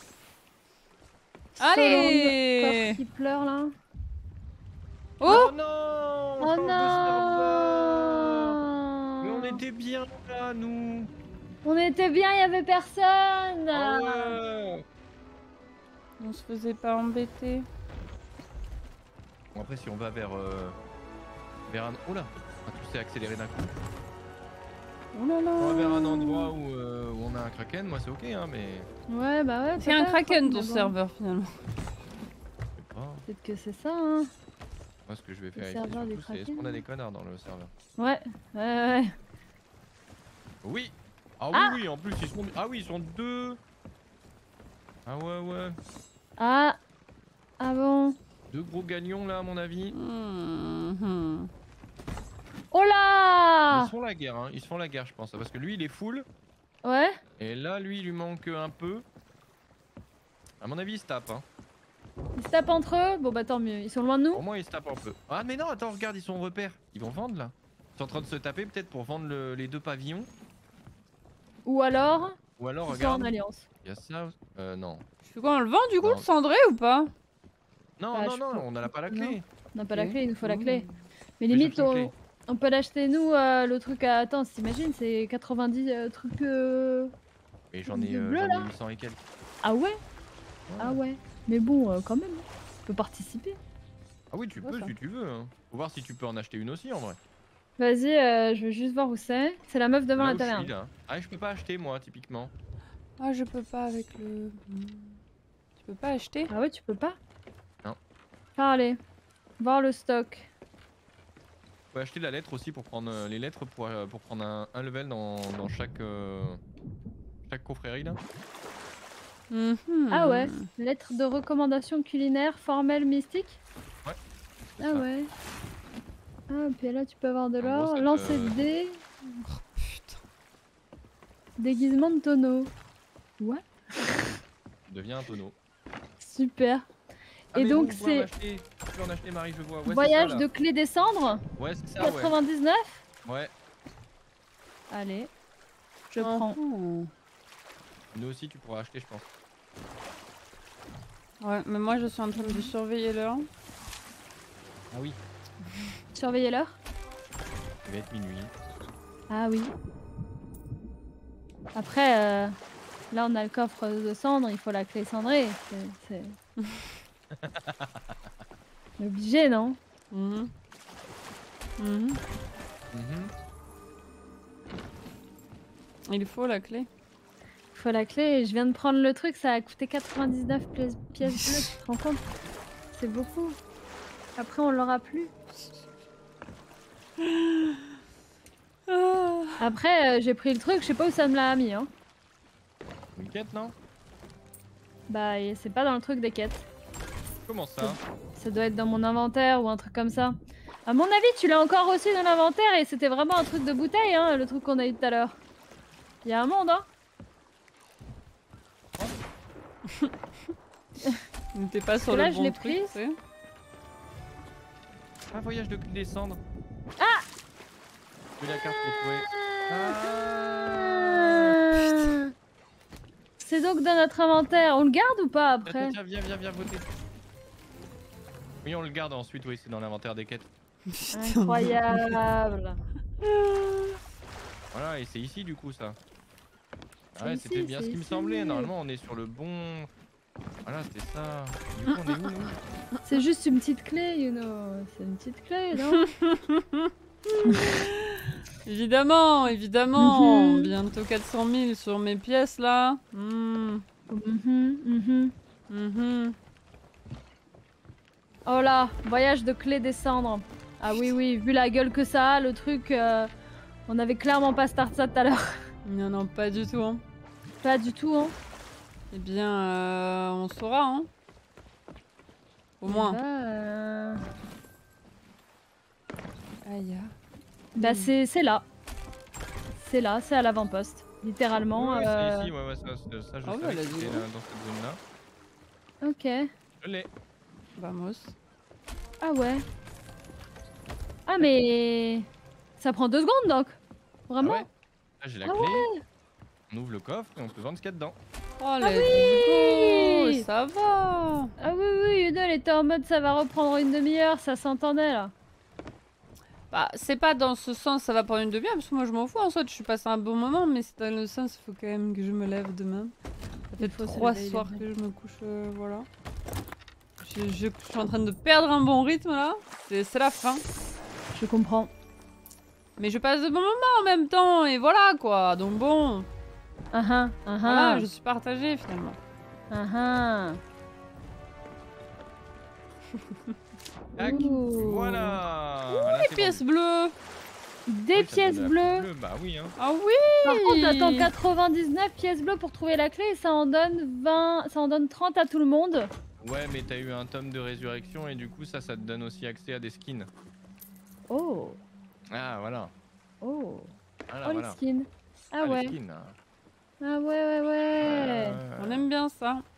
Allez. Selon le corps qui pleure là. Oh non Oh change de serveur. Mais non. on était bien là, nous. On était bien, il y avait personne. Ah ouais. On se faisait pas embêter. Bon, après, si on va vers. Euh, vers un. Oula ah, tout s'est accéléré d'un coup. Oh là là. On va vers un endroit où, euh, où on a un kraken, moi c'est ok, hein, mais. Ouais, bah ouais. C'est un peut-être, kraken hein, ton mais bon. serveur finalement. Je sais pas. Peut-être que c'est ça, hein. Moi, ce que je vais Le faire serveur surtout, des c'est est-ce kraken. qu'on a des connards dans le serveur? Ouais, ouais, ouais. Oui. Ah, Ah. oui, oui, en plus ils sont. Ah oui, ils sont deux. Ah ouais, ouais. Ah. Ah bon. Deux gros gagnons là, à mon avis. Mhm. Oh là. Ils se font la guerre, hein. Ils se font la guerre, je pense. Parce que lui, il est full. Ouais. Et là, lui, il lui manque un peu. À mon avis, il se tape. Hein. Ils se tapent entre eux. Bon bah tant mieux. Ils sont loin de nous. Pour moi, il se tape un peu. Ah, mais non, attends, regarde, ils sont en repère. Ils vont vendre là. Ils sont en train de se taper peut-être pour vendre le- les deux pavillons. Ou alors, Ou alors, ils sont en regarde. alliance. Il y a ça. Euh, non. Je fais quoi, on le vend du coup, Non. le cendré ou pas? Non, Bah, non, je non, peux- on n'a pas la Non. clé. On n'a pas la Ok. clé, il nous faut la Mmh. clé. Mais Je limite, cherche une on, clé. on peut l'acheter nous, euh, le truc à... Attends, t'imagines, c'est quatre-vingt-dix euh, trucs... euh, Et j'en ai, Le euh, bleu, j'en là. ai huit cents et quelques. Ah ouais. Ah ouais. Mais bon, euh, quand même. On peut participer. Ah oui, tu Ouais, peux ça. si tu veux. Hein. Faut voir si tu peux en acheter une aussi en vrai. Vas-y, euh, je veux juste voir où c'est. C'est la meuf devant Là la où je suis, taverne. là. Ah, je peux pas acheter moi, typiquement. Ah, je peux pas avec le. Tu peux pas acheter? Ah ouais, tu peux pas? Non. Parler. Voir le stock. Tu peux acheter la lettre aussi pour prendre euh, les lettres pour, euh, pour prendre un, un level dans, dans chaque, euh, chaque confrérie là. Mhm. Ah ouais, lettre de recommandation culinaire formelle mystique. Ouais. c'est Ah ça. ouais. Ah, puis là tu peux avoir de En gros, l'or. ça te- Lancer de dés. Putain. Déguisement de tonneau. What? Devient un tonneau. Super. Ah, Et mais donc bon, on peut en c'est acheter. Tu peux en acheter Marie, je vois. Ouais, c'est voyage ça, là. de clé des cendres. Ouais, c'est ça, ouais. quatre-vingt-dix-neuf. Ouais. Allez. Je Ah, prends. ah. Nous aussi, tu pourras acheter, je pense. Ouais, mais moi je suis en train de surveiller l'heure. Ah oui. Surveillez l'heure. Il va être minuit. Ah oui. Après, euh, là on a le coffre de cendres, il faut la clé cendrée. C'est- C'est c'est obligé, non? Mhm. Mhm. Mhm. Il faut la clé. Il faut la clé et je viens de prendre le truc, ça a coûté quatre-vingt-dix-neuf pièces, pièces bleues, tu te rends compte? C'est beaucoup. Après on l'aura plus. Ah. Après euh, j'ai pris le truc, je sais pas où ça me l'a mis. Hein. Une quête, non? Bah et c'est pas dans le truc des quêtes. Comment ça? Ça doit être dans mon inventaire ou un truc comme ça. À mon avis tu l'as encore aussi dans l'inventaire et c'était vraiment un truc de bouteille, hein, le truc qu'on a eu tout à l'heure. Il y a un monde, hein. T'es pas sur là, le je bon l'ai truc, prise. tu sais. Un voyage de des cendres. Ah! J'ai la carte pour trouver. Ah. C'est donc dans notre inventaire. On le garde ou pas après? Tiens, viens, viens, viens voter. Oui, on le garde ensuite, oui, c'est dans l'inventaire des quêtes. Putain. Incroyable. Voilà, et c'est ici du coup ça. C'est Ouais, ici, c'était bien ce c'est qui me ici. semblait. Normalement, on est sur le bon. Voilà, c'était ça. Du coup, on est où nous? C'est juste une petite clé, you know. C'est une petite clé, non? Évidemment, évidemment. Mhm. Bientôt quatre cent mille sur mes pièces là. Hmm. Mhm, mhm. Mhm. Oh là, voyage de clé des cendres. Ah oui, oui, vu la gueule que ça a, le truc, euh, on avait clairement pas start ça tout à l'heure. Non, non, pas du tout. Hein. Pas du tout, hein. Eh bien, euh, on saura, hein. Au moins. Bah, euh... Aïe. bah Mm. c'est c'est là. C'est là, c'est à l'avant-poste. Littéralement. Oui, oui, euh, c'est ici, ouais, ouais, ça, ça, ça, je Ah ouais, savais elle a que dit c'était ouais. là, dans cette zone-là. Ok. Je l'ai. Vamos. Ah ouais. Ah mais... Ça prend deux secondes donc. Vraiment? Ah ouais. Là, j'ai la Ah clé. On ouvre le coffre et on peut vendre ce qu'il y a dedans. Oh, let's oui go. Ça va. Ah oui, oui, Yuno, elle était en mode ça va reprendre une demi-heure, ça s'entendait là. Bah, c'est pas dans ce sens, ça va prendre une demi-heure, parce que moi je m'en fous en soit, je suis passé un bon moment, mais c'est dans le sens, il faut quand même que je me lève demain. Ça fait Il faut se trois lever, soirs il est que je me couche, euh, voilà. Je, je- je suis en train de perdre un bon rythme là, c'est c'est la fin. Je comprends. Mais je passe de bons moments en même temps, et voilà quoi, donc bon, Ah ah, ah voilà, ah. je suis partagée finalement. Ah ah. Tac. Ouh. Voilà. Là, Des c'est pièces vendu. bleues. Des Oui, ça pièces donne la bleues. bleue, Bah oui, hein. Ah oui. Par contre, attends, quatre-vingt-dix-neuf pièces bleues pour trouver la clé et ça en donne vingt, ça en donne trente à tout le monde. Ouais, mais t'as eu un tome de résurrection et du coup, ça, ça te donne aussi accès à des skins. Oh, Ah, voilà. oh, Voilà, oh voilà. les skins. Ah Ah, les ouais, skins, hein. ah ouais, ouais, ouais. Euh, On aime bien ça.